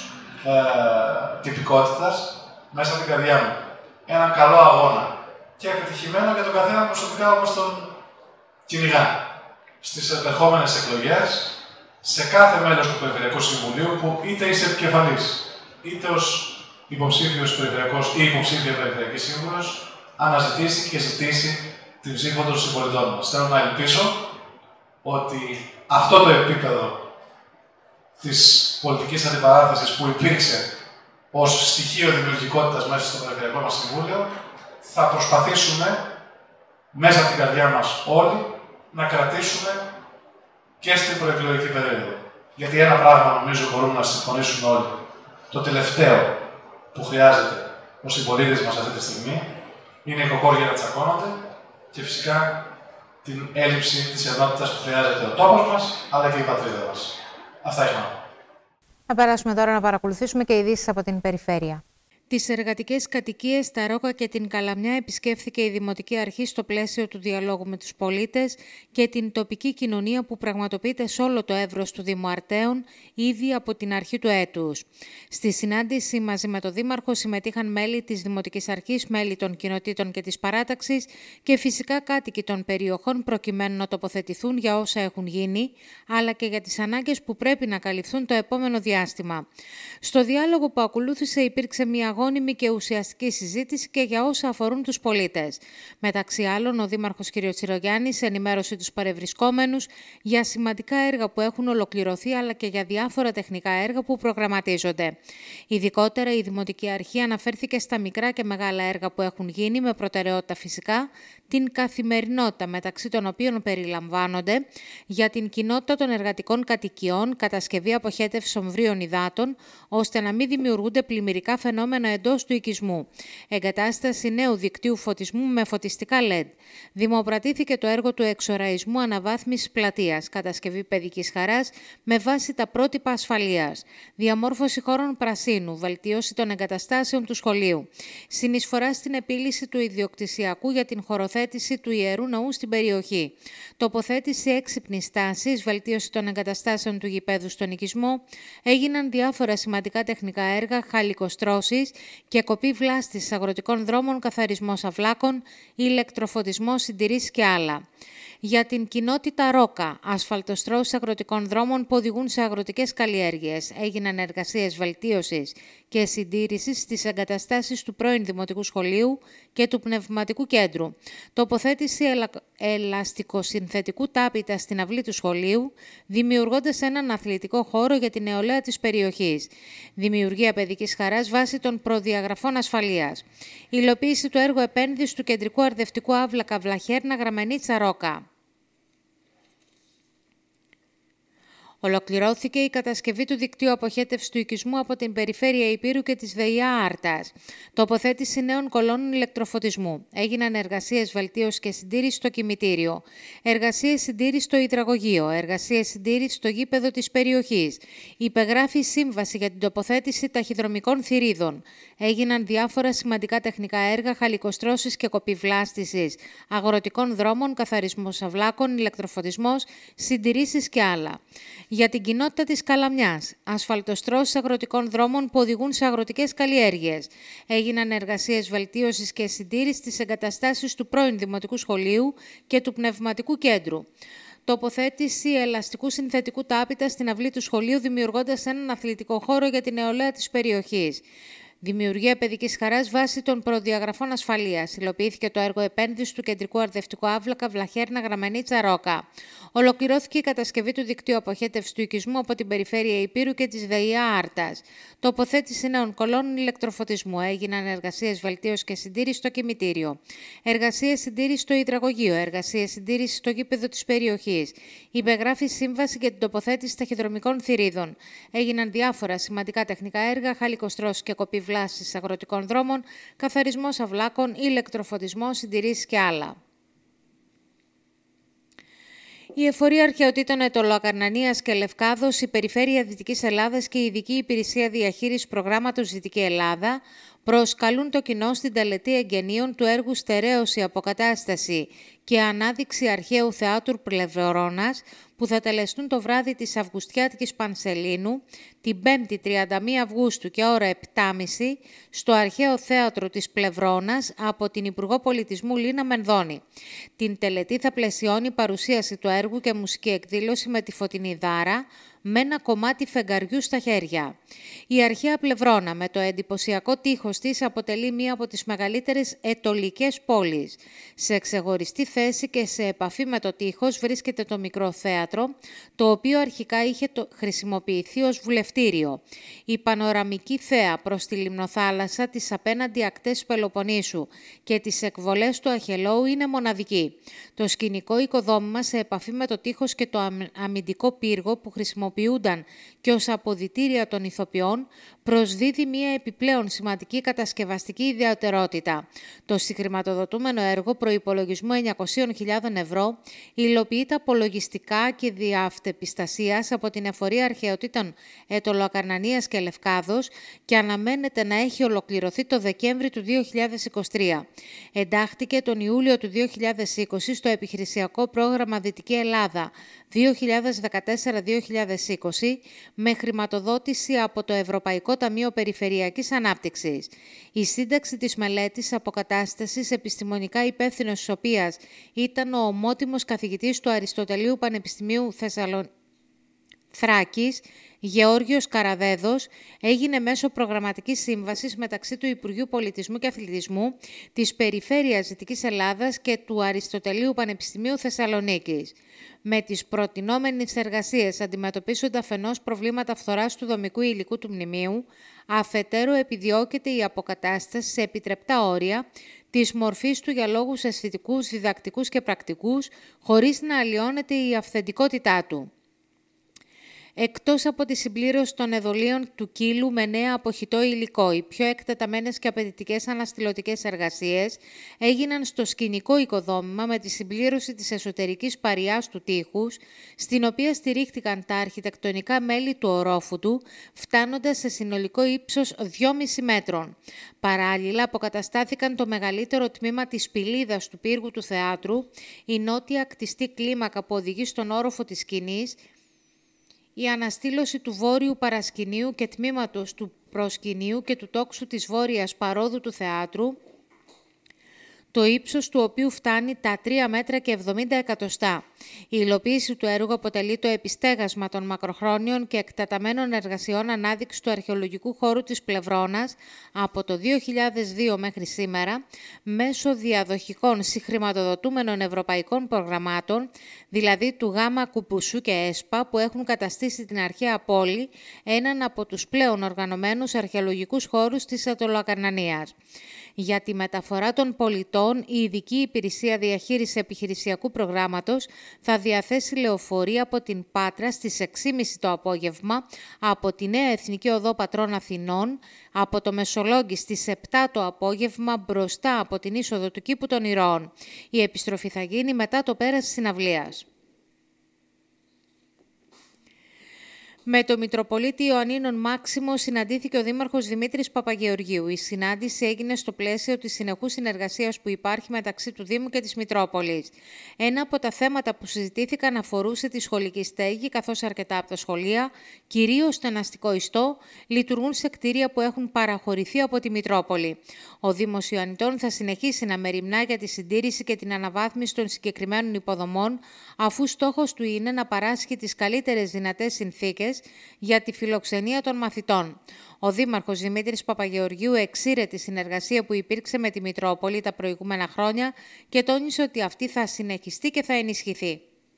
τυπικότητας, μέσα από την καρδιά μου, έναν καλό αγώνα και επιτυχημένο για τον καθένα προσωπικά όπως τον κυνηγά στις επερχόμενες εκλογές, σε κάθε μέλος του Περιφερειακού Συμβουλίου που είτε είσαι επικεφαλής, είτε ως υποψήφιος περιφερειακός ή υποψήφια περιφερειακή σύμβουλος, αναζητήσει και ζητήσει την ψήφο των συμπολιτών μας. Θέλω να ελπίσω ότι αυτό το επίπεδο της πολιτικής αντιπαράθεσης που υπήρξε ως στοιχείο δημιουργικότητας μέσα στο Περιφερειακό μας Συμβούλιο, θα προσπαθήσουμε μέσα από την καρδιά μας όλοι να κρατήσουμε και στην προεκλογική περίοδο. Γιατί ένα πράγμα νομίζω μπορούμε να συμφωνήσουμε όλοι. Το τελευταίο που χρειάζεται ο συμπολίτης μας αυτή τη στιγμή είναι οι κοκόρια να τσακώνονται και φυσικά την έλλειψη της ενότητας που χρειάζεται ο τόπος μας, αλλά και η πατρίδα μας. Αυτά είχα να πω. Να περάσουμε τώρα να παρακολουθήσουμε και ειδήσεις από την περιφέρεια. Τις εργατικές κατοικίες, τα Ρόκα και την Καλαμιά επισκέφθηκε η Δημοτική Αρχή στο πλαίσιο του διαλόγου με τους πολίτες και την τοπική κοινωνία που πραγματοποιείται σε όλο το εύρος του Δήμου Αρτέων ήδη από την αρχή του έτους. Στη συνάντηση μαζί με τον Δήμαρχο συμμετείχαν μέλη της Δημοτικής Αρχής, μέλη των κοινοτήτων και της παράταξης και φυσικά κάτοικοι των περιοχών προκειμένου να τοποθετηθούν για όσα έχουν γίνει, αλλά και για τις ανάγκες που πρέπει να καλυφθούν το επόμενο διάστημα. Στο διάλογο που ακολούθησε υπήρξε μια αγώνιμη και ουσιαστική συζήτηση και για όσα αφορούν τους πολίτες. Μεταξύ άλλων, ο Δήμαρχος κ. Τσιρογιάννης ενημέρωσε τους παρευρισκόμενους για σημαντικά έργα που έχουν ολοκληρωθεί, αλλά και για διάφορα τεχνικά έργα που προγραμματίζονται. Ειδικότερα, η Δημοτική Αρχή αναφέρθηκε στα μικρά και μεγάλα έργα που έχουν γίνει, με προτεραιότητα φυσικά την καθημερινότητα, μεταξύ των οποίων περιλαμβάνονται για την κοινότητα των εργατικών κατοικιών, κατασκευή αποχέτευσης ομβρίων υδάτων, ώστε να μην δημιουργούνται πλημμυρικά φαινόμενα εντός του οικισμού. Εγκατάσταση νέου δικτύου φωτισμού με φωτιστικά LED. Δημοπρατήθηκε το έργο του εξοραϊσμού αναβάθμισης πλατείας, κατασκευή παιδικής χαράς με βάση τα πρότυπα ασφαλείας. Διαμόρφωση χώρων πρασίνου, βελτίωση των εγκαταστάσεων του σχολείου. Συνεισφορά στην επίλυση του ιδιοκτησιακού για την χωροθέτηση του Ιερού Ναού στην περιοχή. Τοποθέτηση έξυπνης τάσης, βελτίωση των εγκαταστάσεων του γηπέδου στον οικισμό. Έγιναν διάφορα σημαντικά τεχνικά έργα, χαλικοστρώσεις και κοπή βλάστης αγροτικών δρόμων, καθαρισμός αυλάκων, ηλεκτροφωτισμός, συντηρήσεις και άλλα. Για την κοινότητα Ρόκα, ασφαλτοστρώσεις αγροτικών δρόμων που οδηγούν σε αγροτικές καλλιέργειες. Έγιναν εργασίες βελτίωσης και συντήρησης στις εγκαταστάσεις του πρώην Δημοτικού Σχολείου και του Πνευματικού Κέντρου. Τοποθέτηση ελαστικοσυνθετικού τάπητα στην αυλή του σχολείου, δημιουργώντας έναν αθλητικό χώρο για την νεολαία της περιοχής. Δημιουργία παιδικής χαράς βάσει των προδιαγραφών ασφαλείας. Υλοποίηση του έργου επένδυσης του κεντρικού αρδευτικού άβλακα Βλαχέρνα Γραμμενίτσα Ρόκα. Ολοκληρώθηκε η κατασκευή του δικτύου αποχέτευσης του οικισμού από την Περιφέρεια Ηπείρου και της ΒΕΙΑ Άρτας. Τοποθέτηση νέων κολόνων ηλεκτροφωτισμού. Έγιναν εργασίες βελτίωσης και συντήρησης στο κημητήριο. Εργασίες συντήρησης στο υδραγωγείο. Εργασίες συντήρησης στο γήπεδο της περιοχής. Υπεγράφει σύμβαση για την τοποθέτηση ταχυδρομικών θηρίδων. Έγιναν διάφορα σημαντικά τεχνικά έργα χαλικοστρώσης και κοπιβλάστησης αγροτικών δρόμων, καθαρισμός αυλάκων, ηλεκτροφωτισμός, συντηρήσεις και άλλα. Για την κοινότητα της Καλαμιάς, ασφαλτοστρώσεις αγροτικών δρόμων που οδηγούν σε αγροτικές καλλιέργειες. Έγιναν εργασίες βελτίωσης και συντήρησης στις εγκαταστάσεις του πρώην Δημοτικού Σχολείου και του Πνευματικού Κέντρου. Τοποθέτηση ελαστικού συνθετικού τάπητα στην αυλή του σχολείου, δημιουργώντας έναν αθλητικό χώρο για την νεολαία της περιοχής. Δημιουργία παιδικής χαράς βάσει των προδιαγραφών ασφαλείας. Υλοποιήθηκε το έργο επένδυσης του κεντρικού αρδευτικού άβλακα Βλαχέρνα Γραμμενίτσα Ρόκα. Ολοκληρώθηκε η κατασκευή του δικτύου αποχέτευσης του οικισμού από την Περιφέρεια Ηπείρου και της ΒΕΙΑ Άρτας. Τοποθέτηση νέων κολόνων ηλεκτροφωτισμού. Έγιναν εργασίες βελτίωσης και συντήρησης στο κημητήριο. Εργασίες συντήρησης στο υδραγωγείο. Εργασίες συντήρησης στο γήπεδο της περιοχής. Υπεγράφει σύμβαση για την τοποθέτηση ταχυδρομικών θηρίδων. Έγιναν διάφορα σημαντικά τεχνικά έργα, χαλικοστρώσεις και κοπιβλάσεις αγροτικών δρόμων, καθαρισμός αυλάκων, ηλεκτροφωτισμός, συντηρήσεις και άλλα. Η Εφορία Αρχαιοτήτων Αιτωλοακαρνανίας και Λευκάδος, η Περιφέρεια Δυτικής Ελλάδας και η Ειδική Υπηρεσία Διαχείρισης Προγράμματος Δυτική Ελλάδα προσκαλούν το κοινό στην τελετή εγγενείων του έργου «Στερέωση, Αποκατάσταση και Ανάδειξη Αρχαίου Θεάτρου Πλευρώνας» που θα τελεστούν το βράδυ της Αυγουστιάτικης Πανσελίνου, την 5η 31 Αυγούστου και ώρα 7.30 στο Αρχαίο Θέατρο της Πλευρώνας από την Υπουργό Πολιτισμού Λίνα Μενδώνη. Την τελετή θα πλαισιώνει παρουσίαση του έργου και μουσική εκδήλωση με τη Φωτεινή Δάρα, με ένα κομμάτι φεγγαριού στα χέρια. Η αρχαία Πλευρώνα με το εντυπωσιακό τείχος της αποτελεί μία από τις μεγαλύτερες αιτωλικές πόλεις. Σε ξεχωριστή θέση και σε επαφή με το τείχος βρίσκεται το μικρό θέατρο, το οποίο αρχικά είχε χρησιμοποιηθεί ως βουλευτήριο. Η πανοραμική θέα προς τη λιμνοθάλασσα, τις απέναντι ακτές Πελοποννήσου και τις εκβολές του Αχελώου είναι μοναδική. Το σκηνικό οικοδόμημα σε επαφή με το τείχος και το αμυντικό πύργο που χρησιμοποιούνταν και ως αποδυτήρια των ηθοποιών προσδίδει μία επιπλέον σημαντική κατασκευαστική ιδιαιτερότητα. Το συγχρηματοδοτούμενο έργο προϋπολογισμού 900.000 ευρώ υλοποιείται απολογιστικά και διααυτεπιστασίας από την Εφορία Αρχαιοτήτων Αιτωλοακαρνανίας και Λευκάδος και αναμένεται να έχει ολοκληρωθεί το Δεκέμβρη του 2023. Εντάχθηκε τον Ιούλιο του 2020 στο επιχειρησιακό πρόγραμμα Δυτική Ελλάδα 2014-2020 με χρηματοδότηση από το Ευρωπαϊκό Ταμείο Περιφερειακής Ανάπτυξης. Η σύνταξη της μελέτης αποκατάστασης, επιστημονικά υπεύθυνος της οποίας ήταν ο ομότιμος καθηγητής του Αριστοτελείου Πανεπιστημίου Θράκης, Γεώργιος Καραδέδος, έγινε μέσω προγραμματικής σύμβασης μεταξύ του Υπουργείου Πολιτισμού και Αθλητισμού, της Περιφέρειας Δυτικής Ελλάδας και του Αριστοτελείου Πανεπιστημίου Θεσσαλονίκης. Με τις προτινόμενες εργασίες αντιμετωπίζονται αφενός προβλήματα φθοράς του δομικού υλικού του μνημείου, αφετέρου επιδιώκεται η αποκατάσταση σε επιτρεπτά όρια της μορφής του για λόγους αισθητικούς, διδακτικούς και πρακτικούς, χωρίς να αλλοιώνεται η αυθεντικότητά του. Εκτός από τη συμπλήρωση των εδωλίων του κύλου με νέα αποχητό υλικό, οι πιο εκτεταμένες και απαιτητικές αναστηλωτικές εργασίες έγιναν στο σκηνικό οικοδόμημα με τη συμπλήρωση της εσωτερικής παριάς του τείχους, στην οποία στηρίχτηκαν τα αρχιτεκτονικά μέλη του ορόφου, φτάνοντας σε συνολικό ύψος 2,5 μέτρων. Παράλληλα, αποκαταστάθηκαν το μεγαλύτερο τμήμα της πηλίδας του πύργου του θεάτρου, η νότια ακτιστή κλίμακα που οδηγεί στον όροφο της σκηνής, η αναστήλωση του βόρειου παρασκηνίου και τμήματος του προσκηνίου και του τόξου της βόρειας παρόδου του θεάτρου, το ύψος του οποίου φτάνει τα 3 μέτρα και 70 εκατοστά. Η υλοποίηση του έργου αποτελεί το επιστέγασμα των μακροχρόνιων και εκτεταμένων εργασιών ανάδειξη του αρχαιολογικού χώρου της Πλευρώνας από το 2002 μέχρι σήμερα, μέσω διαδοχικών συγχρηματοδοτούμενων ευρωπαϊκών προγραμμάτων, δηλαδή του Γάμα Κουπουσού και ΕΣΠΑ, που έχουν καταστήσει την αρχαία πόλη έναν από τους πλέον οργανωμένους αρχαιολογικούς χώρους της Αττολοακαρνανίας. Για τη μεταφορά των πολιτών, η Ειδική Υπηρεσία Διαχείρισης Επιχειρησιακού Προγράμματος θα διαθέσει λεωφορεία από την Πάτρα στις 6.30 το απόγευμα, από τη Νέα Εθνική Οδό Πατρών Αθηνών, από το Μεσολόγγι στις 7 το απόγευμα μπροστά από την είσοδο του Κήπου των Ηρώων. Η επιστροφή θα γίνει μετά το πέρας της συναυλίας. Με το Μητροπολίτη Ιωαννίνων Μάξιμο συναντήθηκε ο Δήμαρχος Δημήτρης Παπαγεωργίου. Η συνάντηση έγινε στο πλαίσιο της συνεχούς συνεργασίας που υπάρχει μεταξύ του Δήμου και της Μητρόπολης. Ένα από τα θέματα που συζητήθηκαν αφορούσε τη σχολική στέγη, καθώς αρκετά από τα σχολεία, κυρίως στο αστικό ιστό, λειτουργούν σε κτίρια που έχουν παραχωρηθεί από τη Μητρόπολη. Ο Δήμος Ιωαννιτών θα συνεχίσει να μεριμνά για τη συντήρηση και την αναβάθμιση των συγκεκριμένων υποδομών, αφού στόχος του είναι να παράσχει τις καλύτερες δυνατές συνθήκες για τη φιλοξενία των μαθητών. Ο Δήμαρχος Δημήτρης Παπαγεωργίου εξήρε τη συνεργασία που υπήρξε με τη Μητρόπολη τα προηγούμενα χρόνια και τόνισε ότι αυτή θα συνεχιστεί και θα ενισχυθεί.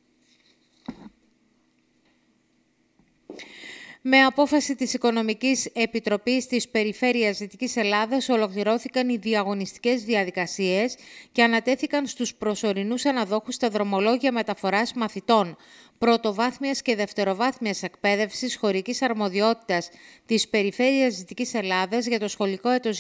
Με απόφαση της Οικονομικής Επιτροπής της Περιφέρειας Δυτικής Ελλάδας ολοκληρώθηκαν οι διαγωνιστικές διαδικασίες και ανατέθηκαν στους προσωρινούς αναδόχους τα δρομολόγια μεταφοράς μαθητών πρωτοβάθμιας και δευτεροβάθμιας εκπαίδευσης χωρικής αρμοδιότητας της Περιφέρειας Δυτικής Ελλάδας για το σχολικό έτος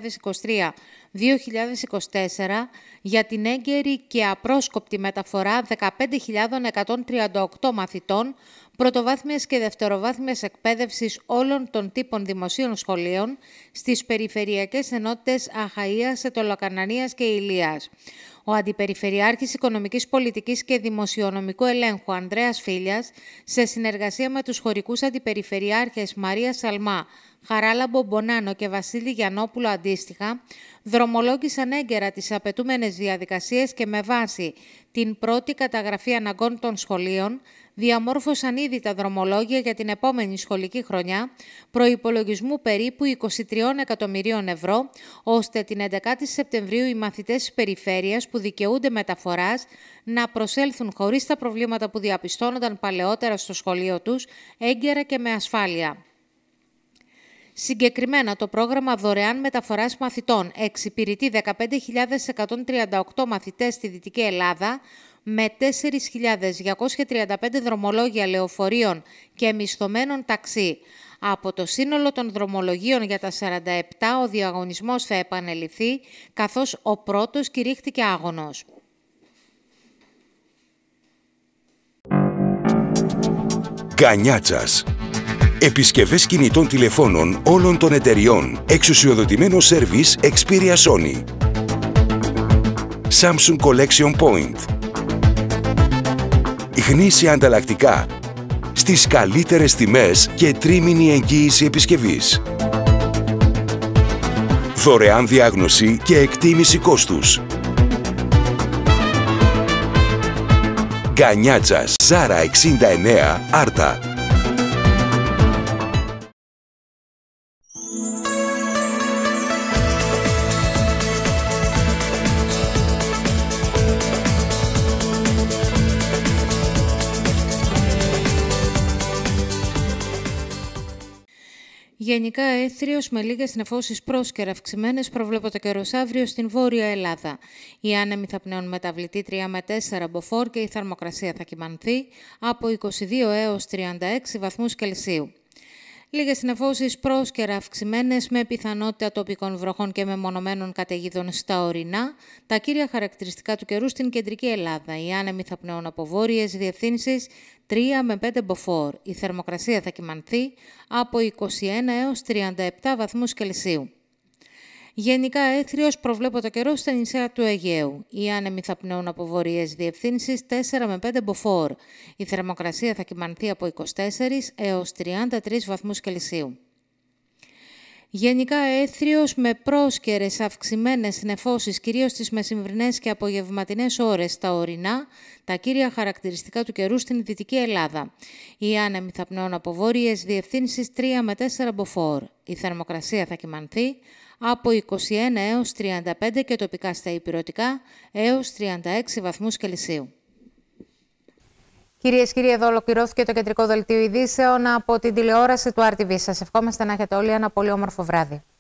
2023-2024 για την έγκαιρη και απρόσκοπτη μεταφορά 15.138 μαθητών πρωτοβάθμιας και δευτεροβάθμιας εκπαίδευσης όλων των τύπων δημοσίων σχολείων στις περιφερειακές ενότητες Αχαΐας, Αττολοακαρνανίας και Ηλίας. Ο Αντιπεριφερειάρχης Οικονομικής Πολιτικής και Δημοσιονομικού Ελέγχου Ανδρέας Φίλιας, σε συνεργασία με τους χωρικούς αντιπεριφερειάρχες Μαρία Σαλμά, Χαράλαμπο Μπονάνο και Βασίλη Γιαννόπουλο αντίστοιχα, δρομολόγησαν έγκαιρα τις απαιτούμενες διαδικασίες και με βάση την πρώτη καταγραφή αναγκών των σχολείων, διαμόρφωσαν ήδη τα δρομολόγια για την επόμενη σχολική χρονιά, προϋπολογισμού περίπου 23 εκατομμυρίων ευρώ, ώστε την 11η Σεπτεμβρίου οι μαθητές της περιφέρειας που δικαιούνται μεταφοράς να προσέλθουν χωρίς τα προβλήματα που διαπιστώνονταν παλαιότερα στο σχολείο τους, έγκαιρα και με ασφάλεια. Συγκεκριμένα, το πρόγραμμα δωρεάν μεταφοράς μαθητών εξυπηρετεί 15.138 μαθητές στη Δυτική Ελλάδα, με 4.235 δρομολόγια λεωφορείων και μισθωμένων ταξί. Από το σύνολο των δρομολογίων για τα 47, ο διαγωνισμός θα επανεληφθεί, καθώς ο πρώτος κηρύχθηκε άγωνος. Γκανιάτσας. Επισκευές κινητών τηλεφώνων όλων των εταιριών. Εξουσιοδοτημένο σέρβις Xperia Sony. Samsung Collection Point. Γνήσια ανταλλακτικά. Στις καλύτερες τιμές και τρίμηνη εγγύηση επισκευής. Δωρεάν διάγνωση και εκτίμηση κόστους. Γκανιάτσας, Ζάρα 69, Άρτα. Γενικά έθριος με λίγες νεφώσεις πρόσκαιρα αυξημένες προβλέπεται καιρός αύριο στην Βόρεια Ελλάδα. Οι άνεμοι θα πνέουν μεταβλητή 3 με 4 μποφόρ και η θερμοκρασία θα κυμανθεί από 22 έως 36 βαθμούς Κελσίου. Λίγες νεφώσεις πρόσκαιρα αυξημένες με πιθανότητα τοπικών βροχών και μεμονωμένων καταιγίδων στα ορεινά, τα κύρια χαρακτηριστικά του καιρού στην κεντρική Ελλάδα. Οι άνεμοι θα πνέουν από βόρειες διευθύνσεις 3 με 5 μποφόρ. Η θερμοκρασία θα κυμανθεί από 21 έως 37 βαθμούς Κελσίου. Γενικά έθριος προβλέπεται καιρό στα νησιά του Αιγαίου. Οι άνεμοι θα πνέουν από βορειές διευθύνσεις 4 με 5 μποφόρ. Η θερμοκρασία θα κυμανθεί από 24 έως 33 βαθμούς Κελσίου. Γενικά έθριος με πρόσκαιρες αυξημένες νεφώσεις, κυρίως στις μεσημβρινές και απογευματινές ώρες στα ορεινά, τα κύρια χαρακτηριστικά του καιρού στην Δυτική Ελλάδα. Οι άνεμοι θα πνέουν από βόρειες διευθύνσεις 3 με 4 μποφόρ. Η θερμοκρασία θα κυμανθεί από 21 έως 35 και τοπικά στα ηπειρωτικά έως 36 βαθμούς Κελσίου. Κυρίες και κύριοι, εδώ ολοκληρώθηκε το κεντρικό δελτίο ειδήσεων από την τηλεόραση του RTV. Σας ευχόμαστε να έχετε όλοι ένα πολύ όμορφο βράδυ.